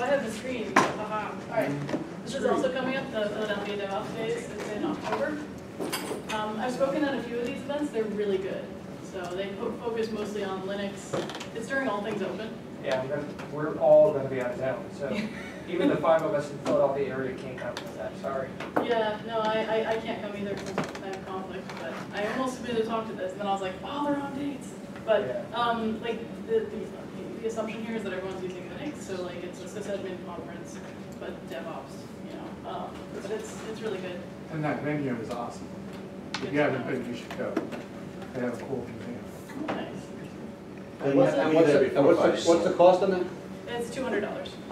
I have the screen. Haha. All right. This is also coming up, the Philadelphia DevOps Days. It's in October. I've spoken at a few of these events. They're really good. So they focus mostly on Linux. It's during All Things Open. Yeah, we're all going to be out of town, so even the 5 of us in the Philadelphia area can't come to that. Sorry. Yeah, no, I can't come either because I have conflict. But I almost submitted to talk to this, and then I was like, oh, they're on dates. But Yeah. like the assumption here is that everyone's using Linux, so like it's a sysadmin conference, but DevOps, you know. But it's really good. And that venue is awesome. If you haven't been, you should go. They have a cool container. Oh, nice. And what's the cost on that? It's $200.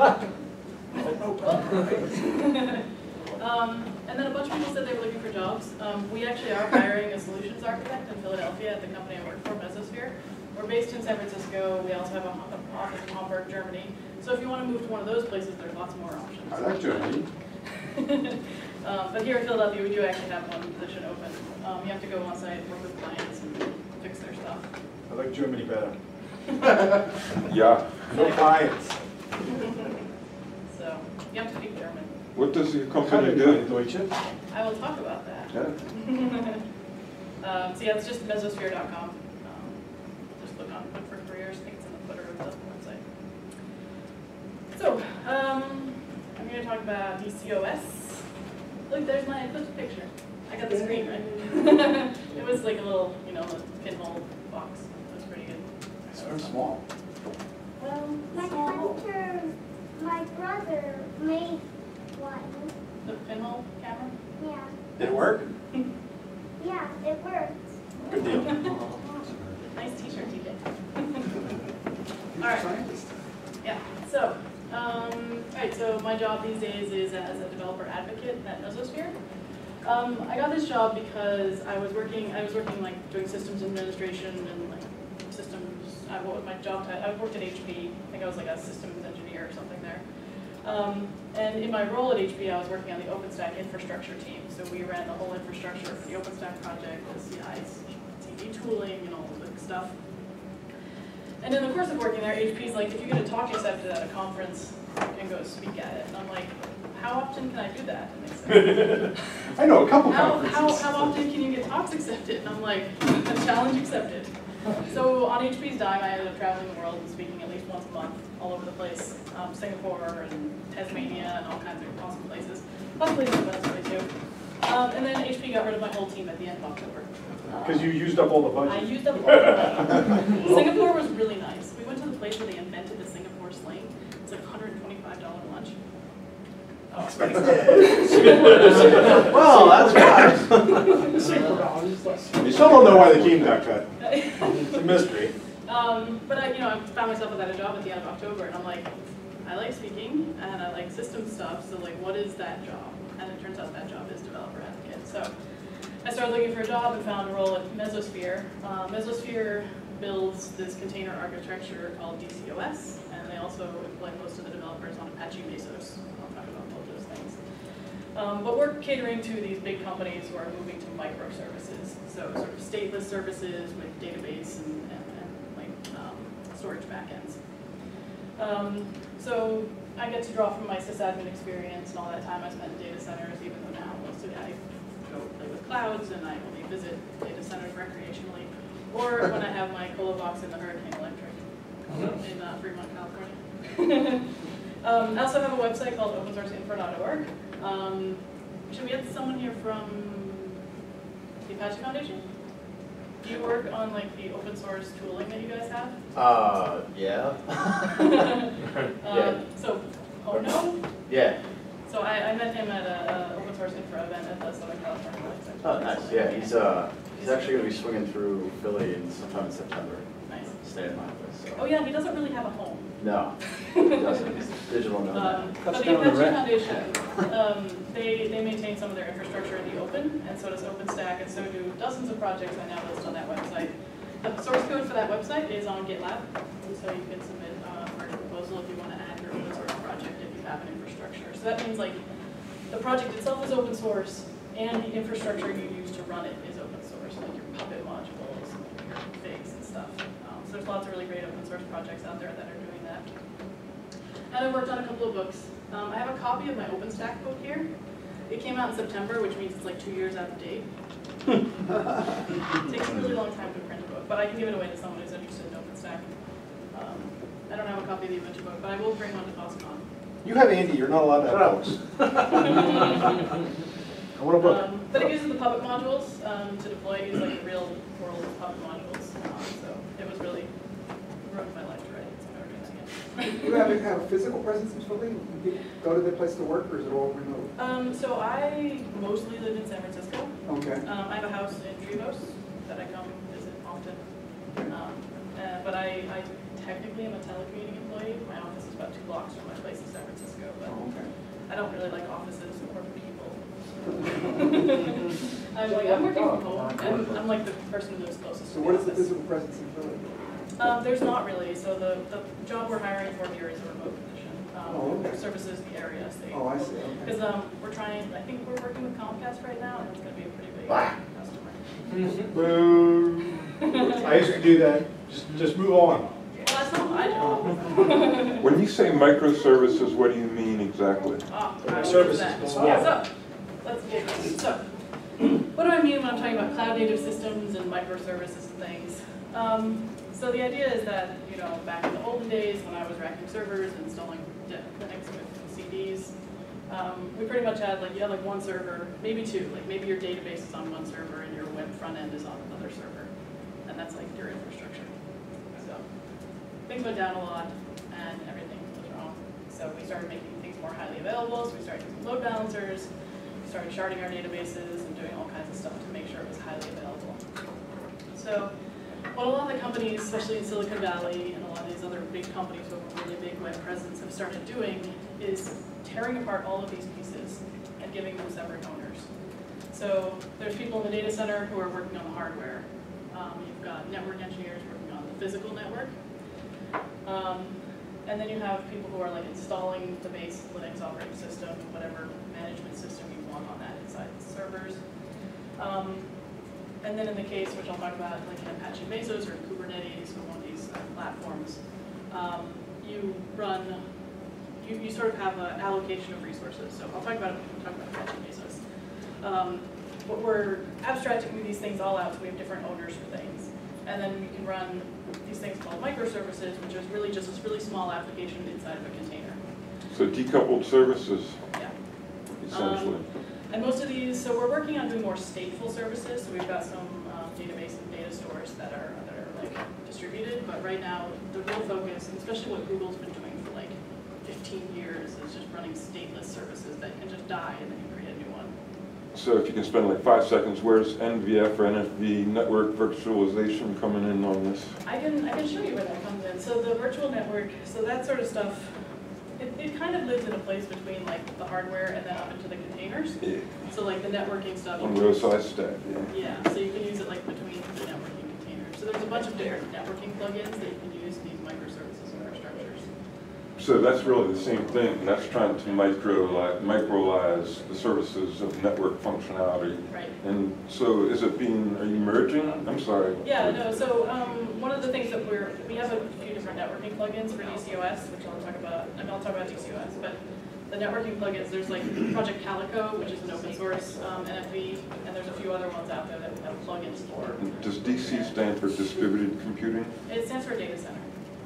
And then a bunch of people said they were looking for jobs. We actually are hiring a solutions architect in Philadelphia at the company I work for, Mesosphere. We're based in San Francisco. We also have an office in Hamburg, Germany. So if you want to move to one of those places, there's lots more options. I like Germany. But here in Philadelphia, we do actually have one position open. You have to go on site, work with clients, and fix their stuff. I like Germany better. Yeah. No clients. So you have to speak German. What does your company do? Deutsche. I will talk about that. Yeah. So yeah, it's just mesosphere.com. Just look for careers. I think it's in the footer of the website. So I'm going to talk about DCOS. Look, there's my Eclipse picture. I got the screen right. It was like a little, you know, a pinhole box. It was pretty good. It's very small. Well, My brother made one. the pinhole camera. Yeah. Did it work? Yeah, it works. Good deal. Nice t-shirt, TJ. All right. Yeah. So, all right. So my job these days is as a developer advocate at Mesosphere. I got this job because I was working like doing systems administration and like systems. What was my job title? I worked at HP. I think I was like a systems engineer or something there. And in my role at HP, I was working on the OpenStack infrastructure team. So we ran the whole infrastructure for the OpenStack project, the CI/CD tooling, and all the big stuff. And in the course of working there, HP's like, if you get a talk accepted at a conference, you can go speak at it. And I'm like, how often can I do that? And they said, I know a couple how conferences. often can you get talks accepted? And I'm like, a challenge accepted. So on HP's dime, I ended up traveling the world and speaking at least once a month, all over the place. Singapore and Tasmania and all kinds of awesome places. Lots of places in Venezuela too. And then HP got rid of my whole team at the end of October. Because you used up all the budget. I used up all the money. Singapore was really nice. We went to the place where they invented the Singapore sling. It's like $125 lunch. Oh, Well, that's nice. You still don't know why the team got cut. It's a mystery. But I found myself without a job at the end of October, and I'm like, I like speaking and I like system stuff. So like, what is that job? And it turns out that job is developer advocate. So I started looking for a job and found a role at Mesosphere. Mesosphere builds this container architecture called DCOS, and they also employ most of the developers on Apache Mesos. I'll talk about both those things. But we're catering to these big companies who are moving to microservices, so sort of stateless services with database and storage backends. So I get to draw from my sysadmin experience and all that time I spent in data centers, even though now mostly I go play with clouds and I only visit data centers recreationally, or when I have my colo box in the Hurricane Electric in Fremont, California. I also have a website called opensourceinfra.org. Should we have someone here from the Apache Foundation? Do you work on like the open source tooling that you guys have? Yeah. So, oh no? Yeah. So I met him at a open source infra event at the Southern California Website. Oh, nice. Yeah, he's actually going to be swinging through Philly sometime in September. Nice. Stay in my office. So. Oh yeah, he doesn't really have a home. No, he doesn't. He's digital nomad. But the Apache Foundation, they maintain some of their infrastructure in the open, and so does OpenStack, and so do dozens of projects I now list on that website. The source code for that website is on GitLab, and so you can submit a project proposal if you want to add your open source project if you have an infrastructure. So that means like the project itself is open source, and the infrastructure you use to run it is open source, like your Puppet modules, and your figs and stuff. So there's lots of really great open source projects out there that are doing that. And I worked on a couple of books. I have a copy of my OpenStack book here. It came out in September, which means it's like 2 years out of date. It takes a really long time to print a book, but I can give it away to someone who's interested in OpenStack. I don't have a copy of the Ubuntu book, but I will bring one to FOSSCon. You have Andy, you're not allowed to have books. I want a book. But it uses the Puppet modules to deploy. It uses like real world Puppet modules. So it was really ruined my life to write it, so I'm never using it. Do you have a physical presence in Philly? Do people go to their place to work, or is it all remote? So I mostly live in San Francisco. Okay. I have a house in Trevose that I come visit often. But I technically am a telecommuting employee. My office is about 2 blocks from my place in San Francisco, but Okay. I don't really like offices or people. I'm working from home, and I'm like the person who lives closest to So the what is the office. physical presence in Philly? There's not really. So the job we're hiring for here is a remote position. Oh, okay. Services the area. Oh, I see, okay. Because we're trying, I think we're working with Comcast right now, and it's going to be a pretty big Ah. customer. Boo. I used to do that. Just move on. Well, that's not my job. When you say microservices, what do you mean exactly? Services. So, let's get this. So, what do I mean when I'm talking about cloud native systems and microservices and things? So the idea is that, back in the olden days when I was racking servers and installing Linux with CDs, we pretty much had you had one server, maybe 2. Like maybe your database is on one server and your web front end is on another server, and that's like your infrastructure. So things went down a lot, and everything was wrong. So we started making things more highly available. So we started using load balancers. We started sharding our databases and doing all kinds of stuff to make sure it was highly available. So what a lot of the companies, especially in Silicon Valley and a lot of these other big companies with a really big web presence have started doing is tearing apart all of these pieces and giving them separate owners. So there's people in the data center who are working on the hardware. You've got network engineers working on the physical network. And then you have people who are installing the base Linux operating system, whatever management system you want on that inside the servers. And then in the case, which I'll talk about, like in Apache Mesos or Kubernetes or one of these platforms, you sort of have an allocation of resources. So I'll talk about Apache Mesos. But we're abstracting these things all out, so we have different owners for things. And then we can run these things called microservices, which is really just this really small application inside of a container. So decoupled services, Yeah. essentially. And most of these, so we're working on doing more stateful services. So we've got some database and data stores that are distributed. But right now, the real focus, and especially what Google's been doing for 15 years, is just running stateless services that can just die and then you create a new one. So if you can spend 5 seconds, where's NVF or NFV network virtualization coming in on this? I can show you where that comes in. So the virtual network, so that sort of stuff, it kind of lives in a place between the hardware and then up into the containers. Yeah. So the networking stuff. On row size stack, yeah. Yeah, so you can use it between the networking containers. So there's a bunch of different networking plugins that you can use in these microservices infrastructures. So that's really the same thing, and that's trying to microlize the services of network functionality. Right. And so are you merging? I'm sorry. Yeah, no, so one of the things that we have a few different networking plugins for DCOS, which I'll talk about, and I'll talk about DCOS, but the networking plugins, there's Project Calico, which is an open source NFV, and there's a few other ones out there that we have plugins for. Does DC stand for distributed computing? It stands for data center.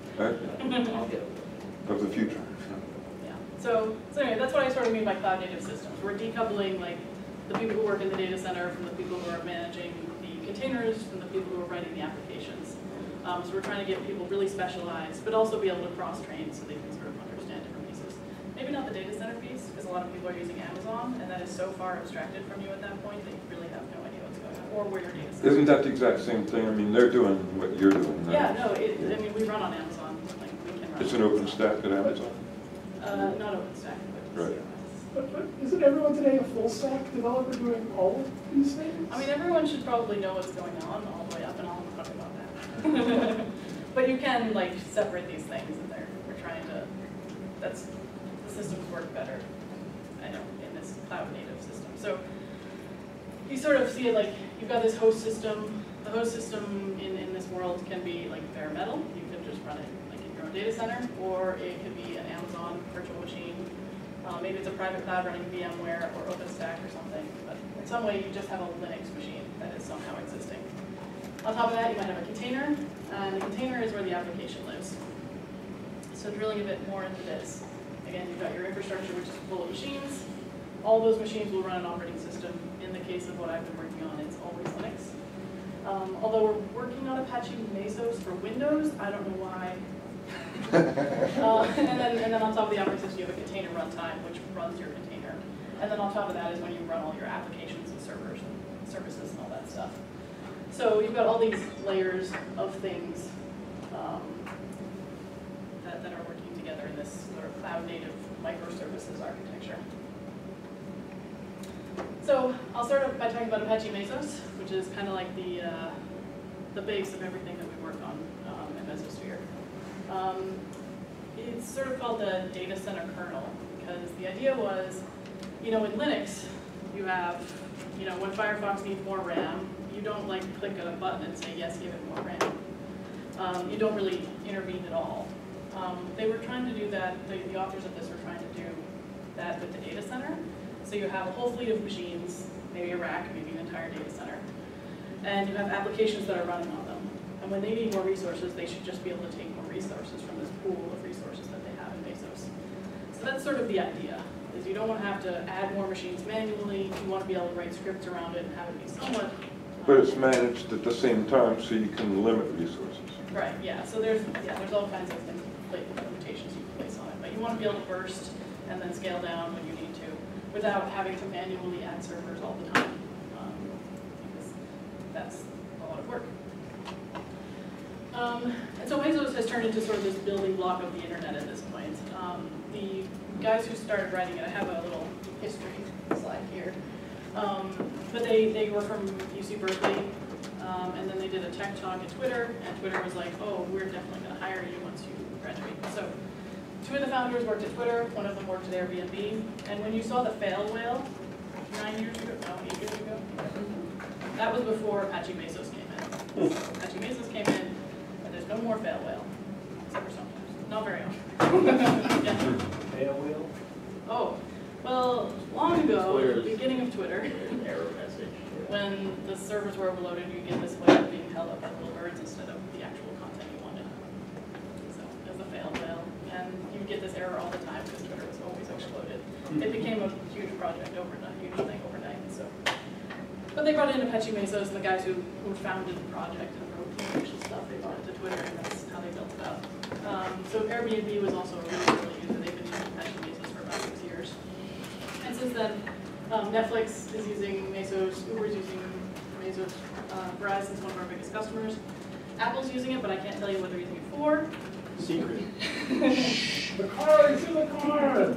Okay. Of the future. Yeah. So anyway, that's what I sort of mean by cloud native systems. We're decoupling the people who work in the data center from the people who are managing the containers from the people who are writing the applications. So we're trying to get people really specialized, but also be able to cross-train so they can sort of understand different pieces. Maybe not the data center piece, because a lot of people are using Amazon, and that is so far abstracted from you at that point that you really have no idea what's going on, or where your data center is. Isn't that the exact same thing? I mean, they're doing what you're doing, right? Yeah, no, we run on Amazon. We can run It's an open stack at Amazon. not OpenStack, but Right. But isn't everyone today a full stack developer doing all of these things? I mean, everyone should probably know what's going on all the way up, and I'll talk about that. But you can separate these things, and we're trying to. The systems work better, I know, in this cloud native system. So you sort of see it you've got this host system. The host system in this world can be bare metal. You can just run it in your own data center, or it could be an Amazon virtual machine. Maybe it's a private cloud running VMware or OpenStack or something, but in some way you just have a Linux machine that is somehow existing. On top of that, you might have a container, and the container is where the application lives. So drilling a bit more into this, again, you've got your infrastructure, which is full of machines. All those machines will run an operating system. In the case of what I've been working on, it's always Linux. Although we're working on Apache Mesos for Windows, I don't know why. And then on top of the operating system, you have a container runtime, which runs your container. And then on top of that is when you run all your applications and servers and services and all that stuff. So you've got all these layers of things that are working together in this sort of cloud-native microservices architecture. So I'll start off by talking about Apache Mesos, which is kind of like the base of everything that we work on in Mesosphere. It's sort of called the data center kernel, because the idea was, in Linux, you have, when Firefox needs more RAM, you don't like click a button and say, yes, give it more RAM. You don't really intervene at all. They were trying to do that, the authors of this were trying to do that with the data center. So you have a whole fleet of machines, maybe a rack, maybe an entire data center, and you have applications that are running on them. And when they need more resources, they should just be able to take more resources from this pool of resources that they have in Mesos. So that's sort of the idea, is you don't want to have to add more machines manually, you want to be able to write scripts around it and have it be somewhat... But it's managed at the same time, so you can limit resources. Right, yeah, so there's all kinds of limitations you can place on it, but you want to be able to burst and then scale down when you need to, without having to manually add servers all the time, because that's a lot of work. And so Mesos has turned into sort of this building block of the internet at this point. The guys who started writing it, I have a little history slide here, but they were from UC Berkeley, and then they did a tech talk at Twitter, and Twitter was like, oh, we're definitely going to hire you once you graduate. So 2 of the founders worked at Twitter, 1 of them worked at Airbnb, and when you saw the fail whale 8 years ago, that was before Apache Mesos came in. Apache Mesos came in, and there's no more fail whale, except for sometimes. Not very often. Yeah. Fail wheel? Oh, well, long ago, at the beginning of Twitter, An error message. when the servers were overloaded, you get this whale being held up by little birds instead of the actual content you wanted. So it was a fail whale. And you get this error all the time because Twitter was always exploded. It became a huge project overnight, huge thing overnight. So, but they brought in Apache Mesos, and the guys who founded the project and wrote the initial stuff, they brought it to Twitter, and that's how they built it up. So Airbnb was also a really early user. They've been using Apache Mesos for about 6 years. And since then, Netflix is using Mesos, Uber is using Mesos, Verizon's one of our biggest customers. Apple's using it, but I can't tell you what they're using it for. Secret. The car is in the car!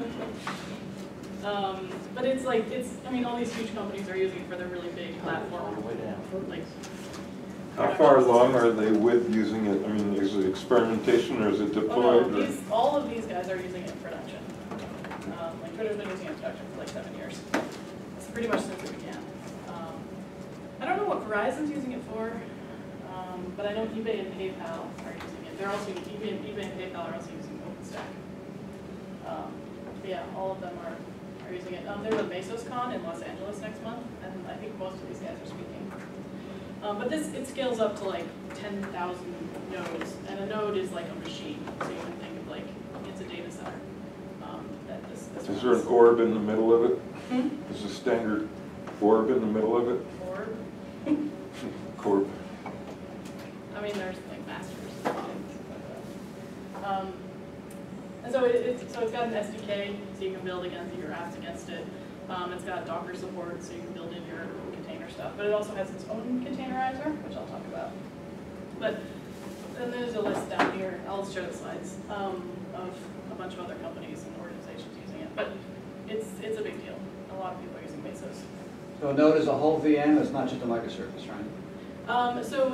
But it's like, all these huge companies are using it for their really big platform. Like, How far along are they with using it? I mean, is it experimentation or is it oh deployed? no, all of these guys are using it in production. Like Twitter's been using it in production for like 7 years. It's pretty much since it began. I don't know what Verizon's using it for, but I know eBay and PayPal are using it. They're also, eBay and PayPal are also using OpenStack. But yeah, all of them are using it. There's a MesosCon in Los Angeles next month, and I think most of these guys are speaking. But it scales up to like 10,000 nodes, and a node is like a machine. So you can think of like, it's a data center. That this Is there an orb in the middle of it? Hmm? Is a standard orb in the middle of it? Orb? Corp. I mean, there's like masters and things like that. And so it's got an SDK, so you can build your apps against it. It's got Docker support, so you can build in your container stuff. But it also has its own containerizer, which I'll talk about. But then there's a list down here. I'll show the slides of a bunch of other companies and organizations using it. But it's a big deal. A lot of people are using Mesos. So a node is a whole VM, it's not just a microservice, right? So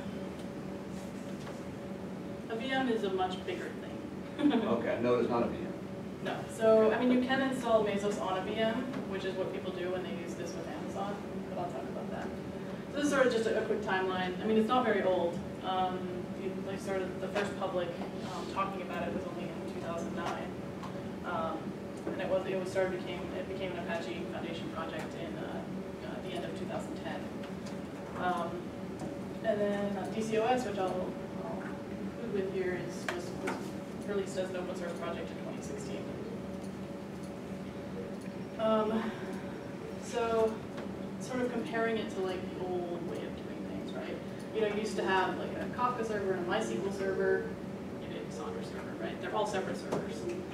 a VM is a much bigger thing. Okay, a node is not a VM. No. So, I mean, you can install Mesos on a VM, which is what people do when they use this with Amazon, but I'll talk about that. So this is sort of just a quick timeline. I mean, it's not very old. like sort of the first public talking about it was only in 2009. And it became an Apache Foundation project in the end of 2010. And then DCOS, which I'll include with here, was released as an open source project in 2016. So sort of comparing it to like the old way of doing things, right? You know, you used to have like a Kafka server and a MySQL server, you did a Cassandra server, right? They're all separate servers.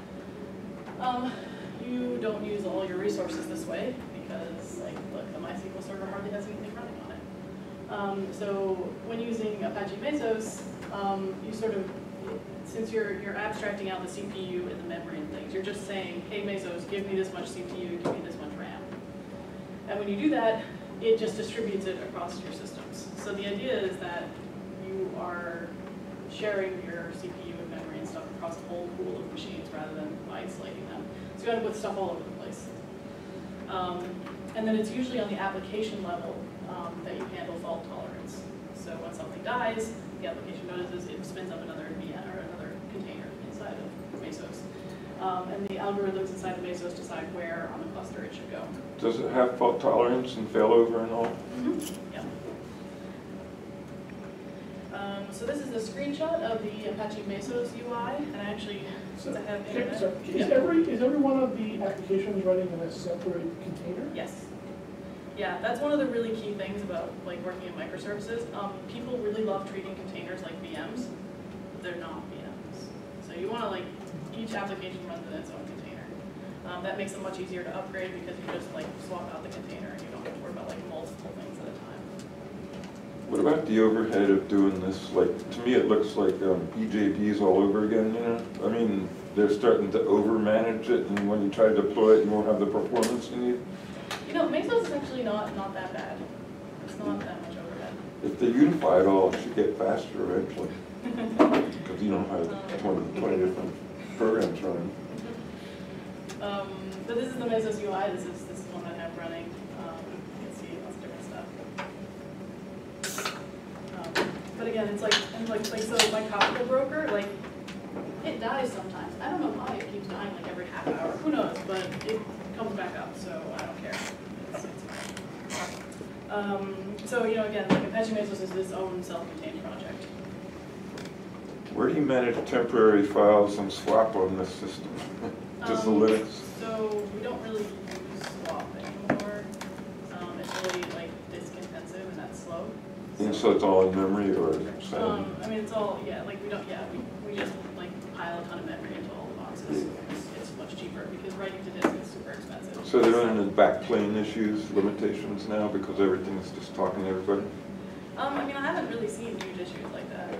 You don't use all your resources this way because, like, look, the MySQL server hardly has anything running on it. So when using Apache Mesos, you sort of, since you're abstracting out the CPU and the memory and things, you're just saying, hey Mesos, give me this much CPU, give me this much RAM. And when you do that, it just distributes it across your systems. So the idea is that you are sharing your CPU and memory and stuff across a whole pool of machines rather than isolating them. So you end up with stuff all over the place. And then it's usually on the application level that you handle fault tolerance. So when something dies, the application notices it spins up another VM or another container inside of Mesos. And the algorithms inside of Mesos decide where on the cluster it should go. Does it have fault tolerance and failover and all? Mm-hmm. Yeah. So this is a screenshot of the Apache Mesos UI, and I actually, since I have internet. Is every one of the applications running in a separate container? Yes. Yeah, that's one of the really key things about like working in microservices. People really love treating containers like VMs. They're not VMs. So you want to like, each application runs in its own container. That makes it much easier to upgrade because you just like swap out the container and you don't have to worry about like multiple things at a time. What about the overhead of doing this? Like, to me it looks like EJDs all over again, you know? I mean, they're starting to over-manage it, and when you try to deploy it, you won't have the performance you need. You know, Mesos is actually not that bad. It's not that much overhead. If they unify it all, it should get faster eventually. Because you don't have 20 different programs running. But this is the Mesos UI. This is one that I have running. You can see lots of different stuff. But again, it's like so my Kafka broker, like it dies sometimes. I don't know why it keeps dying like every half hour. Who knows? But it comes back up, so I don't care. It's fine. So you know, again, like Apache Mesos is its own self-contained project. Where do you manage temporary files and swap on this system? Just the Linux? So we don't really use swap anymore. It's really like disk intensive and that's slow. And so it's all in memory or SAN? I mean, it's all, yeah, like we don't, we just like pile a ton of memory into all the boxes. It's much cheaper because writing to disk is super expensive. So they're running into backplane issues, limitations now because everything's just talking to everybody? I mean, I haven't really seen huge issues like that.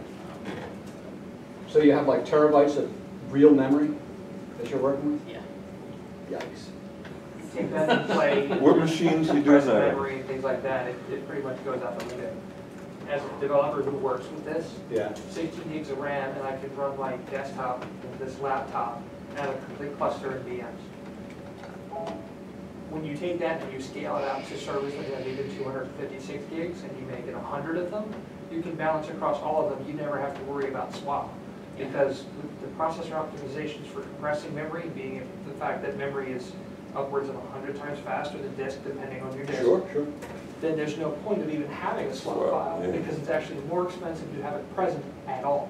So you have like terabytes of real memory that you're working with? Yeah. Yikes. Take that and play. What machines are you doing compressed that on? memory and things like that, it pretty much goes out the window. As a developer who works with this, Yeah. 16 gigs of RAM, and I can run my desktop with this laptop and a complete cluster of VMs. When you take that and you scale it out to servers that have even 256 gigs and you make it 100 of them, you can balance across all of them. You never have to worry about swap. Because the processor optimizations for compressing memory, being the fact that memory is upwards of 100 times faster than disk, depending on your disk, Sure. then there's no point of even having a swap file, Yeah. because it's actually more expensive to have it present at all.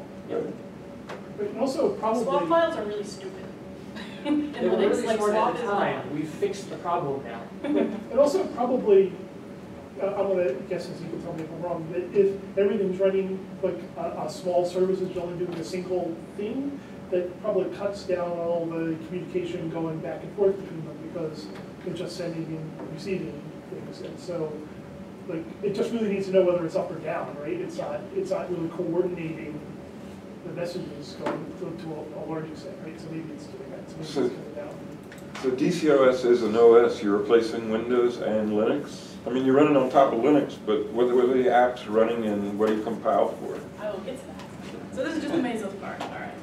But also probably. Swap files are really stupid. And They were Linux, really like smart swap at is the not. time. We fixed the problem now. And also probably, I'm gonna guess, as you can tell me if I'm wrong, that if everything's running like a small service is only doing a single thing, that probably cuts down all the communication going back and forth between them because they're just sending and receiving things. And so, like, it just really needs to know whether it's up or down, right? It's not really coordinating the messages going to a large extent, right? So maybe it's doing that, so maybe it's coming down. So DCOS is an OS, you're replacing Windows and Linux? I mean, you're running on top of Linux, but what are the apps running and what do you compile for? I will get to that. So this is just the Mesos part, all right.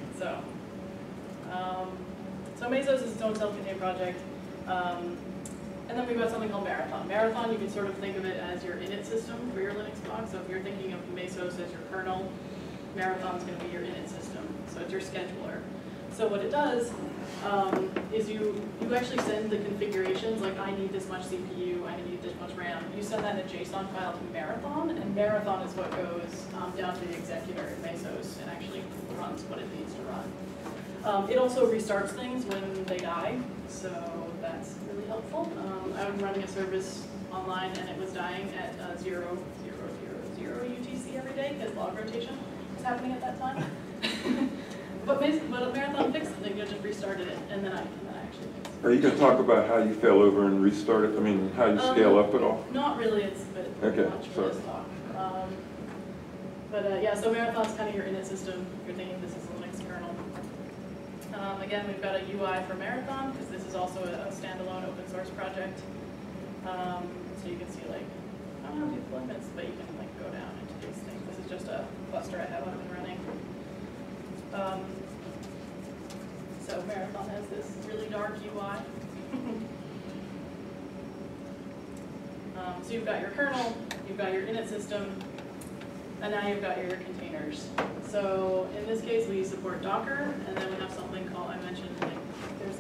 So Mesos is its own self-contained project. And then we've got something called Marathon. Marathon, you can sort of think of it as your init system for your Linux box. So if you're thinking of Mesos as your kernel, Marathon's going to be your init system, so it's your scheduler. So what it does is you actually send the configurations, like I need this much CPU, I need this much RAM. You send that in a JSON file to Marathon, and Marathon is what goes down to the executor in Mesos and actually runs what it needs to run. It also restarts things when they die, so that's really helpful. I was running a service online and it was dying at 0, 0, 0, 0 UTC every day because log rotation was happening at that time. But Marathon fixed it, they just restarted it, and then I actually fixed it. Are you going to talk about how you fail over and restart it? I mean, how you scale up at all? Not really, it's a bit Okay, much for sorry. this talk. Yeah, so Marathon's kind of your init system. You're thinking this is a Linux kernel. Again, we've got a UI for Marathon, because this is also a standalone open source project. So you can see, like, I don't have deployments, but you can like go down into these things. This is just a cluster I have up and running. So Marathon has this really dark UI. So you've got your kernel, you've got your init system, and now you've got your containers. So in this case, we support Docker, and then we have something called, I mentioned, like, there's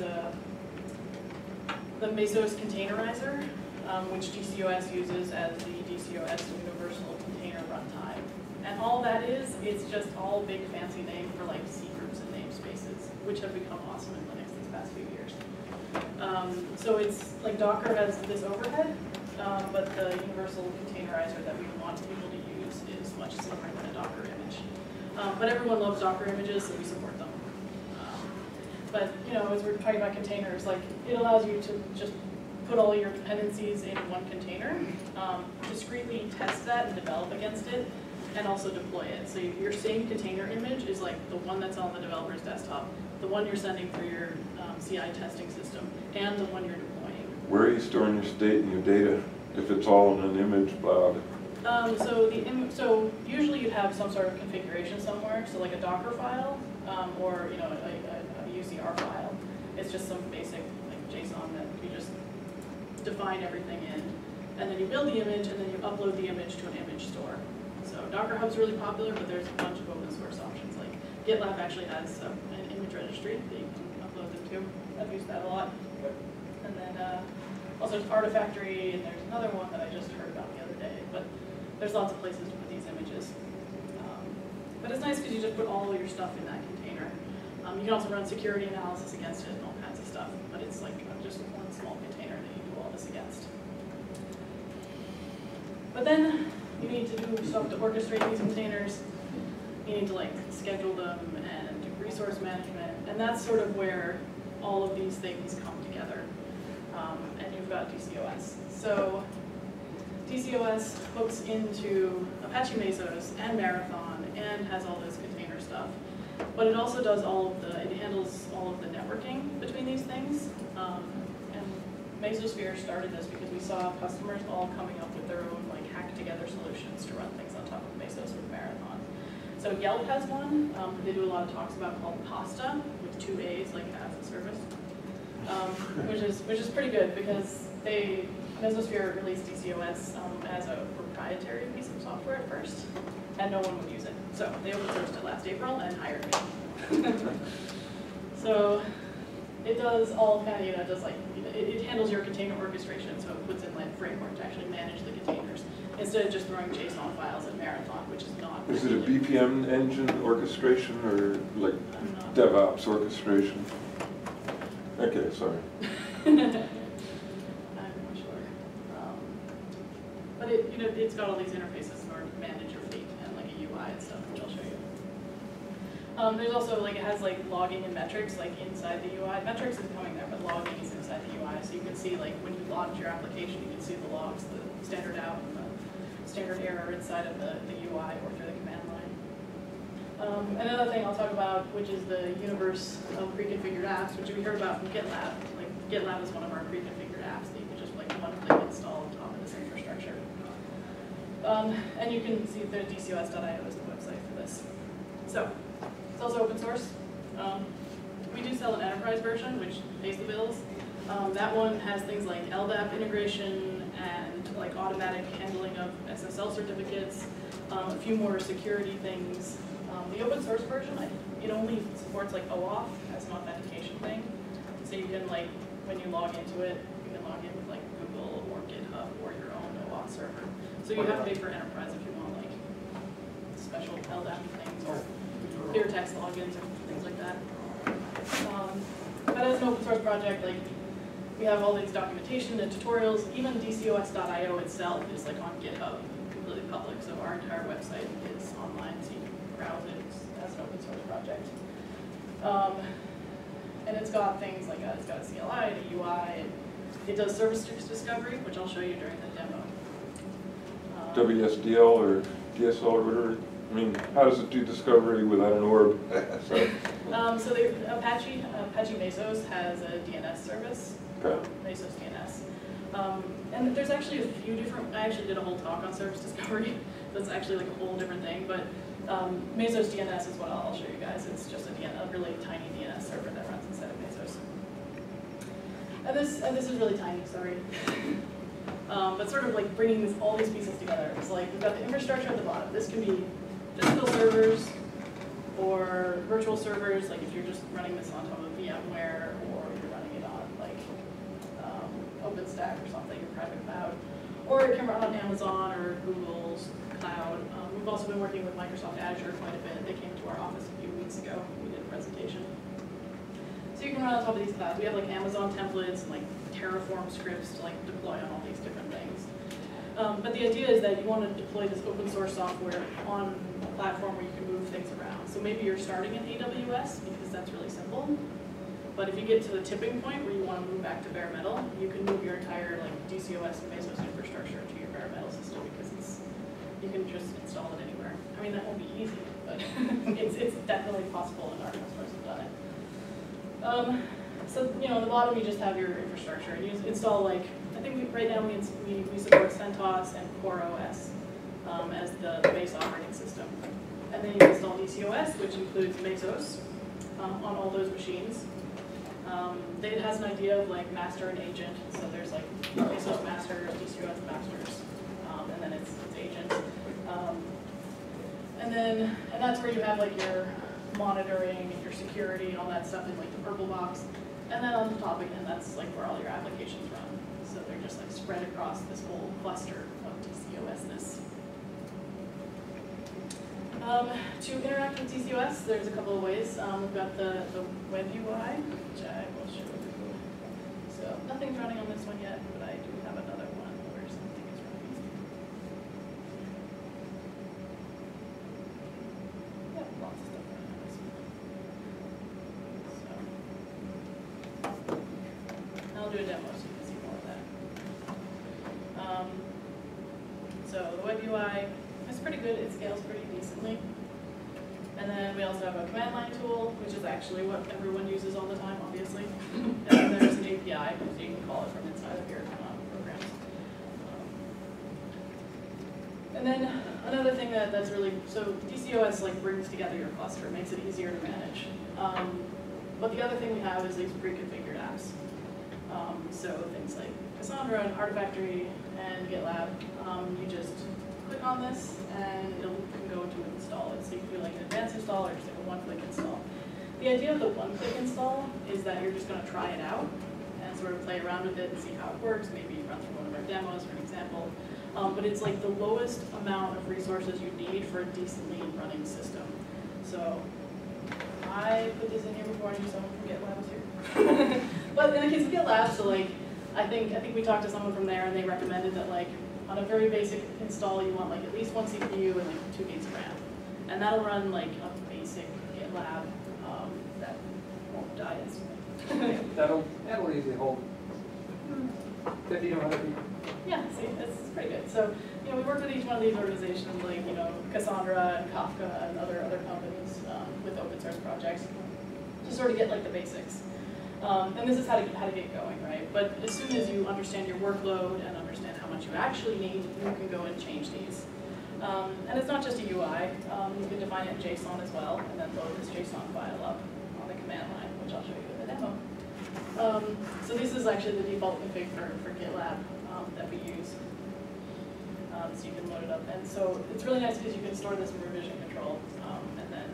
the Mesos containerizer, which DCOS uses as the DCOS Universal Container Runtime. And all that is, it's just all big fancy name for like C groups and namespaces, which have become awesome in Linux these past few years. So it's like Docker has this overhead, but the universal containerizer that we want people to use is much simpler than a Docker image. But everyone loves Docker images, so we support them. But you know, as we're talking about containers, like it allows you to just put all your dependencies in one container, discretely test that and develop against it, and also deploy it. So your same container image is like the one that's on the developer's desktop, the one you're sending through your CI testing system, and the one you're deploying. Where are you storing your state and your data if it's all in an image cloud? So usually you'd have some sort of configuration somewhere, so like a Docker file, or you know a UCR file. It's just some basic like JSON that you just define everything in, and then you build the image, and then you upload the image to an image store. So Docker Hub's really popular, but there's a bunch of open source options. Like GitLab actually has an image registry that you can upload them to. I've used that a lot. And then also there's Artifactory, and there's another one that I just heard about the other day. But there's lots of places to put these images. But it's nice because you just put all of your stuff in that container. You can also run security analysis against it and all kinds of stuff. But it's like just one small container that you do all this against. But then you need to do stuff to orchestrate these containers. You need to like schedule them and do resource management. And that's sort of where all of these things come together. And you've got DCOS. So DCOS hooks into Apache Mesos and Marathon and has all this container stuff. But it also does it handles all of the networking between these things. And Mesosphere started this because we saw customers all coming up with their own like hacked together solutions to run things on top of Mesos with Marathon. So Yelp has one that they do a lot of talks about called Pasta with 2 A's, like as a service, which is pretty good because Mesosphere released DCOS as a proprietary piece of software at first, and no one would use it. So they open sourced it last April and hired me. So it does all kind of, it does like, it handles your container orchestration, so it puts in like framework to actually manage the containers instead of just throwing JSON files at Marathon, which is not. Is it a BPM engine orchestration or like DevOps orchestration? Okay, sorry. I'm not sure. But it's got all these interfaces in order to manage your fleet and like a UI and stuff, which I'll show you. There's also like, it has like logging and metrics like inside the UI. Metrics is coming there, but logging is inside the UI. So you can see like when you logged your application, you can see the logs, the standard out and the standard error inside of the UI or through the command line. Another thing I'll talk about, which is the universe of pre-configured apps, which we heard about from GitLab. Like GitLab is one of our pre-configured apps that you can just like one click install on top of this infrastructure. And you can see there's DCOS.io is the website for this. So it's also open source. We do sell an enterprise version, which pays the bills. That one has things like LDAP integration and like automatic handling of SSL certificates, a few more security things. The open source version, it only supports like OAuth as an authentication thing. So you can like, when you log into it, you can log in with like Google or GitHub or your own OAuth server. So you have to pay for enterprise if you want like special LDAP things or clear text logins or things like that. But as an open source project, like we have all these documentation and tutorials. Even DCOS.io itself is like on GitHub, completely public. So our entire website is online, so you can browse it as an open source project. And it's got things like it's got a CLI and a UI. And it does service discovery, which I'll show you during the demo. WSDL or DSL or whatever. I mean, how does it do discovery without an orb? So Apache Mesos has a DNS service, Okay. Mesos DNS. And there's actually a few different, I actually did a whole talk on service discovery. That's actually like a whole different thing, but Mesos DNS is what I'll show you guys. It's just a really tiny DNS server that runs inside of Mesos. And this is really tiny, sorry. But sort of like bringing all these pieces together. It's like we've got the infrastructure at the bottom. This can be physical servers or virtual servers, like if you're just running this on top of VMware or you're running it on like OpenStack or something, your private cloud. Or it can run on Amazon or Google's cloud. We've also been working with Microsoft Azure quite a bit. They came to our office a few weeks ago. We did a presentation. So you can run on top of these clouds. We have like Amazon templates and like Terraform scripts to like deploy on all these different things. But the idea is that you want to deploy this open source software on a platform where you can move things around. So maybe you're starting in AWS because that's really simple. But if you get to the tipping point where you want to move back to bare metal, you can move your entire like DCOS and Mesos infrastructure to your bare metal system because you can just install it anywhere. I mean, that won't be easy, but it's definitely possible, and our customers have done it. So you know, at the bottom you just have your infrastructure, and you install like I think right now we support CentOS and CoreOS as the base operating system, and then you install DCOS, which includes Mesos on all those machines. It has an idea of like master and agent, so there's like Mesos masters, DCOS masters, and then it's agent. And that's where you have like your monitoring and your security and all that stuff in like the purple box. And then on the top again, that's like where all your applications run. So they're just like spread across this whole cluster of DCOS-ness. To interact with DCOS, there's a couple of ways. We've got the web UI, which I will show you. So nothing's running on this one yet, but I do have another one where something is running. Yep, lots of stuff running on this one. So I'll do a demo so you can see more of that. So the web UI is pretty good. It scales pretty decently. And then we also have a command line tool, which is actually what everyone uses all the time, obviously. And then there's an API, so you can call it from inside of your programs. And then another thing that's really, so DCOS like brings together your cluster, makes it easier to manage. But the other thing we have is these pre-configured apps. So things like Cassandra and Artifactory and GitLab, you just click on this and it'll go to install it. So you can do like an advanced install or just like a one-click install. The idea of the one-click install is that you're just going to try it out and sort of play around with it and see how it works. Maybe run through one of our demos for an example. But it's like the lowest amount of resources you need for a decently running system. So I put this in here before I knew someone from GitLab was here. But in the case of GitLab, so like I think we talked to someone from there and they recommended that like on a very basic install you want like at least one CPU and like 2 gigs of RAM. And that'll run like a basic GitLab that won't die instantly. That'll easily hold 50 to 100 people. Yeah, see, it's pretty good. So, you know, we work with each one of these organizations, like, you know, Cassandra and Kafka and other companies with open source projects to sort of get like the basics. And this is how to get going, right? But as soon as you understand your workload and understand how much you actually need, you can go and change these. And it's not just a UI. You can define it in JSON as well, and then load this JSON file up on the command line, which I'll show you in the demo. So this is actually the default config for GitLab that we use. So you can load it up. And so it's really nice because you can store this in revision control and then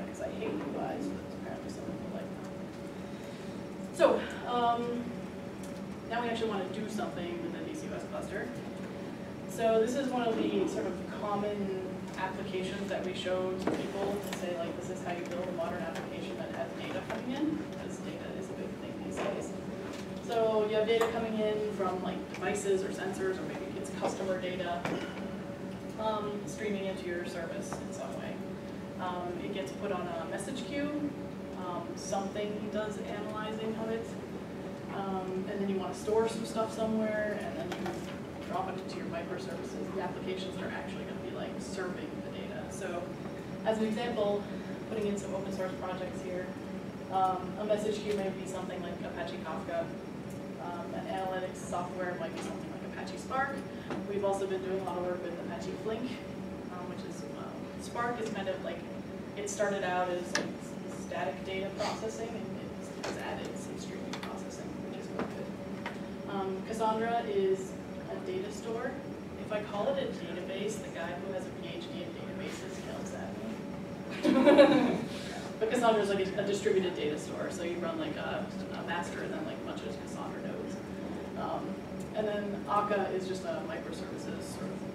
because I hate UIs, but apparently some people like them. So, now we actually want to do something with the DCOS cluster. So this is one of the sort of common applications that we show to people to say, like, this is how you build a modern application that has data coming in, because data is a big thing these days. So you have data coming in from like devices or sensors, or maybe it's customer data, streaming into your service in some way. It gets put on a message queue, something does analyzing of it, and then you want to store some stuff somewhere, and then you drop it into your microservices, the applications that are actually going to be like serving the data. So as an example, putting in some open source projects here, a message queue may be something like Apache Kafka. An analytics software might be something like Apache Spark. We've also been doing a lot of work with Apache Flink, which is, Spark is kind of like, it started out as like static data processing, and it's added some streaming processing, which is really good. Cassandra is a data store. If I call it a database, the guy who has a PhD in databases yells at me. But Cassandra is like a distributed data store, so you run like a master and then like a bunch of Cassandra nodes. And then Akka is just a microservices sort of.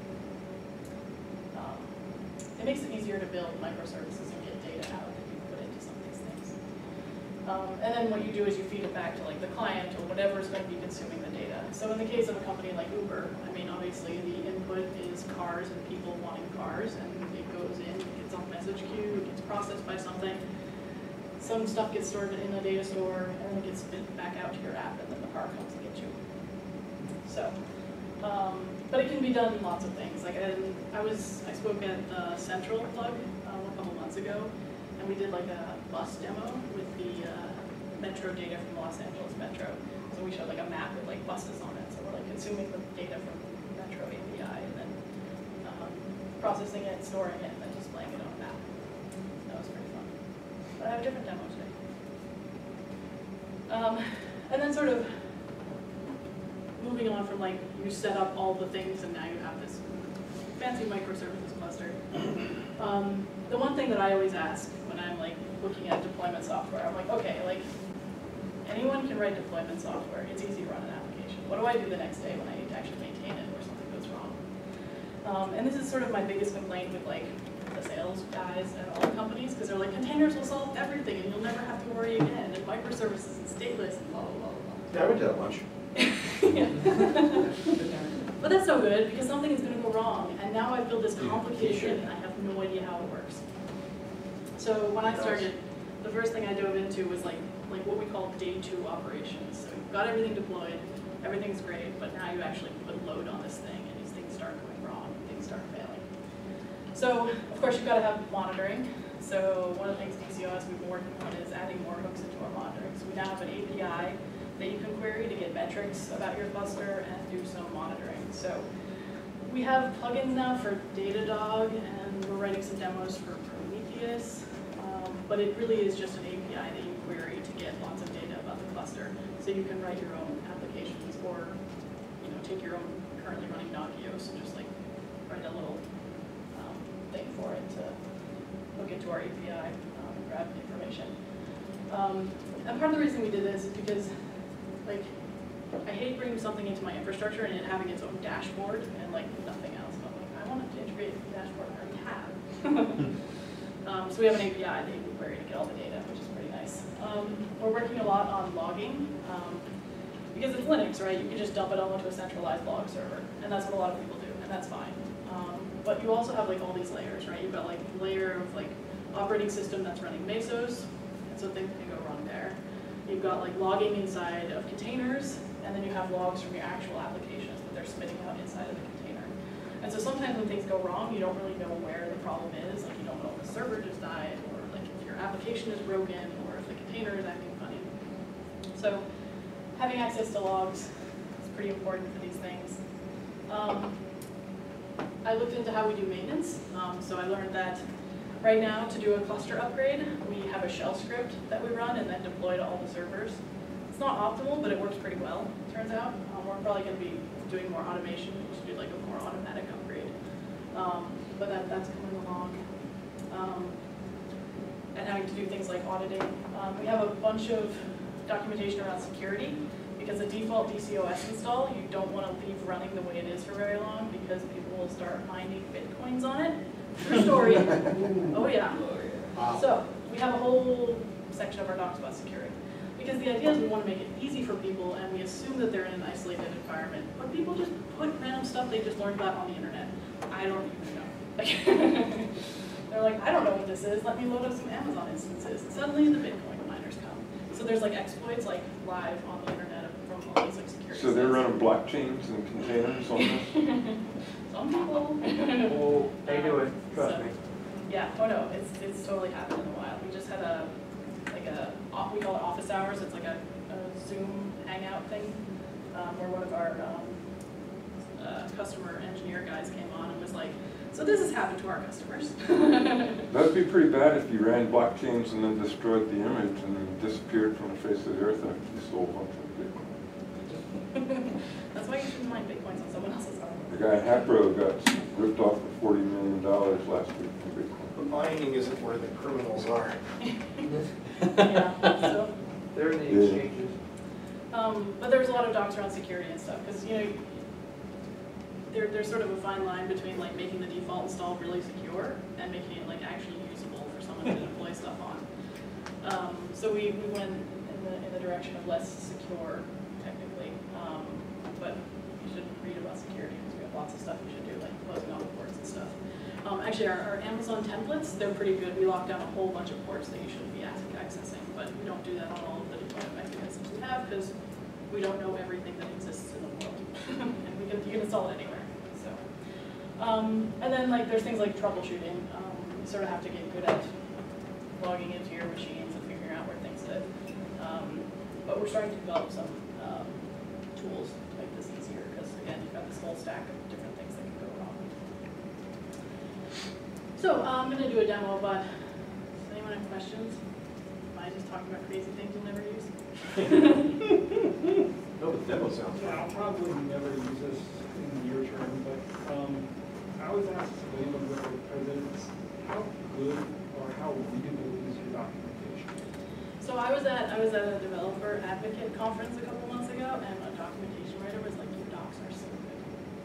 It makes it easier to build microservices and get data out that you put into some of these things. And then what you do is you feed it back to like the client or whatever is going to be consuming the data. So in the case of a company like Uber, I mean, obviously the input is cars and people wanting cars, and it goes in, it gets on message queue, it gets processed by something. Some stuff gets stored in the data store, and then it gets spit back out to your app, and then the car comes to get you. So, but it can be done in lots of things. Like I spoke at the Central Plug a couple months ago, and we did like a bus demo with the Metro data from Los Angeles Metro. So we showed like a map with like buses on it. So we're like consuming the data from Metro API and then processing it, storing it, and then displaying it on a map. That was pretty fun. But I have a different demo today. And then sort of moving on from like, you set up all the things and now you have this fancy microservices cluster. The one thing that I always ask when I'm like looking at deployment software, I'm like, okay, like anyone can write deployment software. It's easy to run an application. What do I do the next day when I need to actually maintain it or something goes wrong? And this is sort of my biggest complaint with like the sales guys at all companies, because they're like, containers will solve everything and you'll never have to worry again, and microservices and stateless and blah, blah, blah, blah. Yeah, I went to that lunch. But that's so good, because something is going to go wrong, and now I've built this complication and I have no idea how it works. So when I started, the first thing I dove into was like what we call day 2 operations. So you've got everything deployed, everything's great, but now you actually put load on this thing and these things start going wrong, things start failing. So of course you've got to have monitoring. So one of the things DCO has been working on is adding more hooks into our monitoring. So we now have an API that you can query to get metrics about your cluster and do some monitoring. So we have plugins now for Datadog, and we're writing some demos for Prometheus, but it really is just an API that you query to get lots of data about the cluster. So you can write your own applications, or take your own currently running Nagios and just like write a little thing for it to hook into our API and grab information. And part of the reason we did this is because like, I hate bringing something into my infrastructure and it having its own dashboard and like nothing else. I'm like, I want to integrate the dashboard I already have. So we have an API that you can query to get all the data, which is pretty nice. We're working a lot on logging because it's Linux, right? You can just dump it all into a centralized log server, and that's what a lot of people do, and that's fine. But you also have like all these layers, right? You've got like a layer of like operating system that's running Mesos, and so things can go wrong there. You've got like logging inside of containers, and then you have logs from your actual applications that they're spitting out inside of the container. And so sometimes when things go wrong, you don't really know where the problem is. Like you don't know if the server just died, or like if your application is broken, or if the container is acting funny. So having access to logs is pretty important for these things. I looked into how we do maintenance. So I learned that right now, to do a cluster upgrade, we have a shell script that we run and then deploy to all the servers. It's not optimal, but it works pretty well, it turns out. We're probably going to be doing more automation, we should do like a more automatic upgrade. But that's coming along. and having to do things like auditing. We have a bunch of documentation around security, because the default DCOS install, you don't want to leave running the way it is for very long, because people will start mining Bitcoins on it. True story. Oh yeah. So we have a whole section of our docs about security. Because the idea is we want to make it easy for people, and we assume that they're in an isolated environment. But people just put random stuff they just learned about on the internet. I don't even know. They're like, I don't know what this is. Let me load up some Amazon instances. And suddenly the Bitcoin miners come. So there's like exploits like live on the internet from all these like security. So they're sites. running blockchains and containers on this? Some people. Oh, they do it, trust me. Yeah, oh no, it's totally happened in the wild. We just had we call it office hours. It's like a Zoom hangout thing where one of our customer engineer guys came on and was like, so this has happened to our customers. That'd be pretty bad if you ran blockchains and then destroyed the image and disappeared from the face of the earth after you sold a bunch of Bitcoin. That's why you shouldn't mine Bitcoins on someone else's hardware. The guy at Hapro got ripped off for $40 million last week from Bitcoin. But mining isn't where the criminals are. Yeah, so. They're in the Yeah. exchanges. But there's a lot of docs around security and stuff, because you know, there's sort of a fine line between like making the default install really secure and making it like actually usable for someone to deploy stuff on. So we went in the direction of less secure, technically, but you should read about security because we have lots of stuff you should do, like closing off ports and stuff. Actually, our Amazon templates, they're pretty good. We lock down a whole bunch of ports that you shouldn't be accessing, but we don't do that on all of the deployment mechanisms we have because we don't know everything that exists in the world. And you can install it anywhere. So, and then like there's things like troubleshooting. You sort of have to get good at logging into your machines and figuring out where things live. But we're starting to develop some tools to make this easier because again, you've got this whole stack of different things that can go wrong. So I'm going to do a demo, but does anyone have questions? Am I just talking about crazy things you'll never use? No, but demo sounds Yeah, I'll probably never use this in the near term, but I was asked William one of the presidents, how good or how readable is your documentation? So I was at a developer advocate conference a couple months ago, and a documentation writer was like, "Your docs are so good."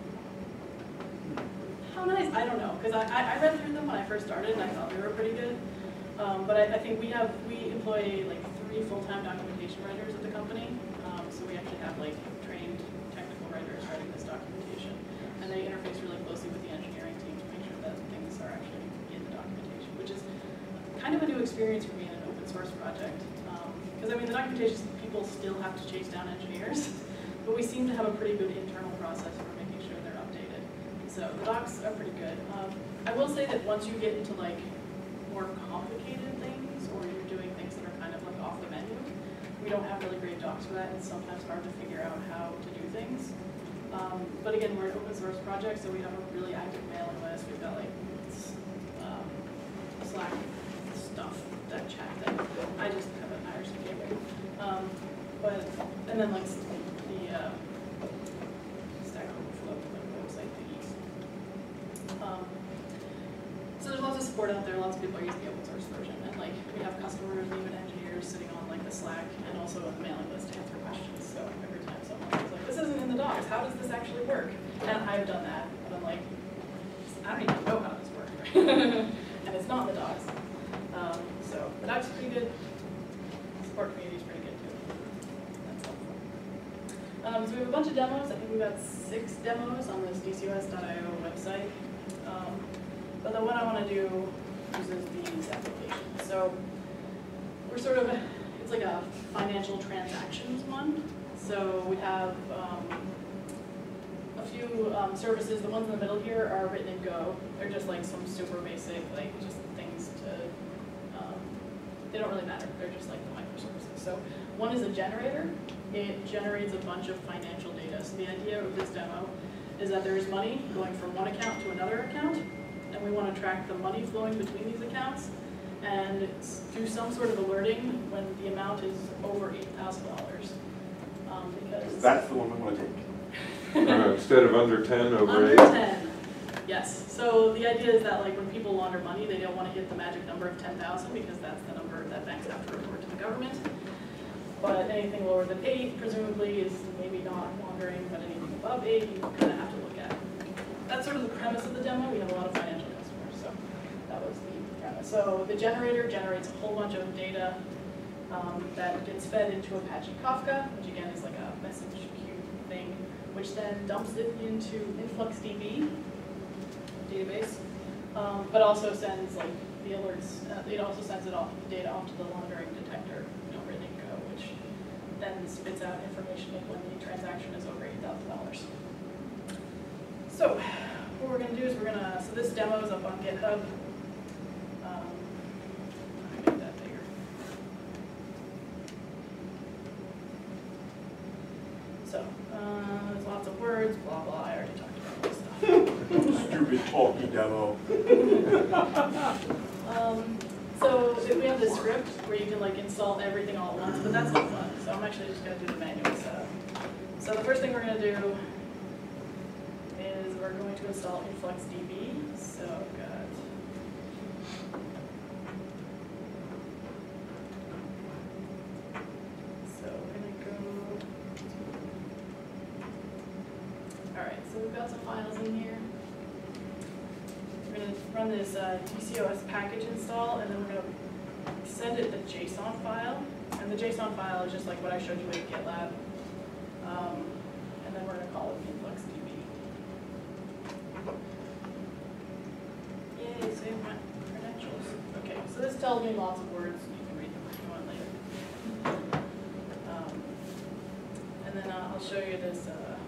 How nice? I don't know, because I read through them when I first started, and I thought they were pretty good. But I think we employ like 3 full-time documentation writers at the company. So we actually have like trained technical writers writing this documentation, and they interface really closely with the engineering team to make sure that things are actually in the documentation, which is kind of a new experience for me in an open source project. Because I mean, the documentation people still have to chase down engineers, but we seem to have a pretty good internal process for making sure they're updated. So the docs are pretty good. I will say that once you get into like more complicated things, or you're doing things that are kind of like off the menu, we don't have really great docs for that. It's sometimes hard to figure out how to do things. But again, we're an open source project, so we have a really active mailing list. We've got like Slack stuff, that chat thing. I just have an IRC gateway. And then like the Stack Overflow like website thingies. So there's lots of support out there. Lots of people are using the open source version, and like we have customers and even engineers sitting on like the Slack and also on the mailing list to answer questions. So every time someone is like, "This isn't in the docs. How does this actually work?" And I've done that, but I'm like, I don't even know how this works, and it's not in the docs. So the docs is pretty good. Support community is pretty good too. That's helpful. So we have a bunch of demos. I think we've got 6 demos on this DCOS.io website. But the one I want to do uses these applications. So we're sort of, it's like a financial transactions one. So we have a few services. The ones in the middle here are written in Go. They're just like some super basic, like just things to, they don't really matter. They're just like the microservices. So one is a generator. It generates a bunch of financial data. So the idea of this demo is that there's money going from one account to another account, and we want to track the money flowing between these accounts and do some sort of alerting when the amount is over $8,000. Because That's the one we want to take. Instead of under 10, over under 8. 10. Yes, so the idea is that like when people launder money, they don't want to hit the magic number of 10,000 because that's the number that banks have to report to the government. But anything lower than 8 presumably is maybe not laundering, but anything above 8 you kind of have to look at. That's sort of the premise of the demo. We have a lot of financial customers, so that was the premise. So the generator generates a whole bunch of data that gets fed into Apache Kafka, which again is like a message queue thing, which then dumps it into InfluxDB database, but also sends like the alerts. It also sends it off the data off to the laundering detector, RININCO, which then spits out information when the transaction is over $8,000. So what we're going to do is so this demo is up on GitHub. Let me make that bigger. So there's lots of words, blah, blah. I already talked about this stuff. Stupid talky demo. So if we have this script where you can like install everything all at once, but that's not fun. So I'm actually just going to do the manual setup. So the first thing we're going to do is we're going to install InfluxDB. So I've got we're going to go. All right, so we've got some files in here. We're going to run this DCOS package install, and then we're going to send it the JSON file. And the JSON file is just like what I showed you in GitLab. And then we're going to call it InfluxDB. Yay, save my credentials. Okay, so this tells me lots of words. You can read them if you want later. And then I'll show you this.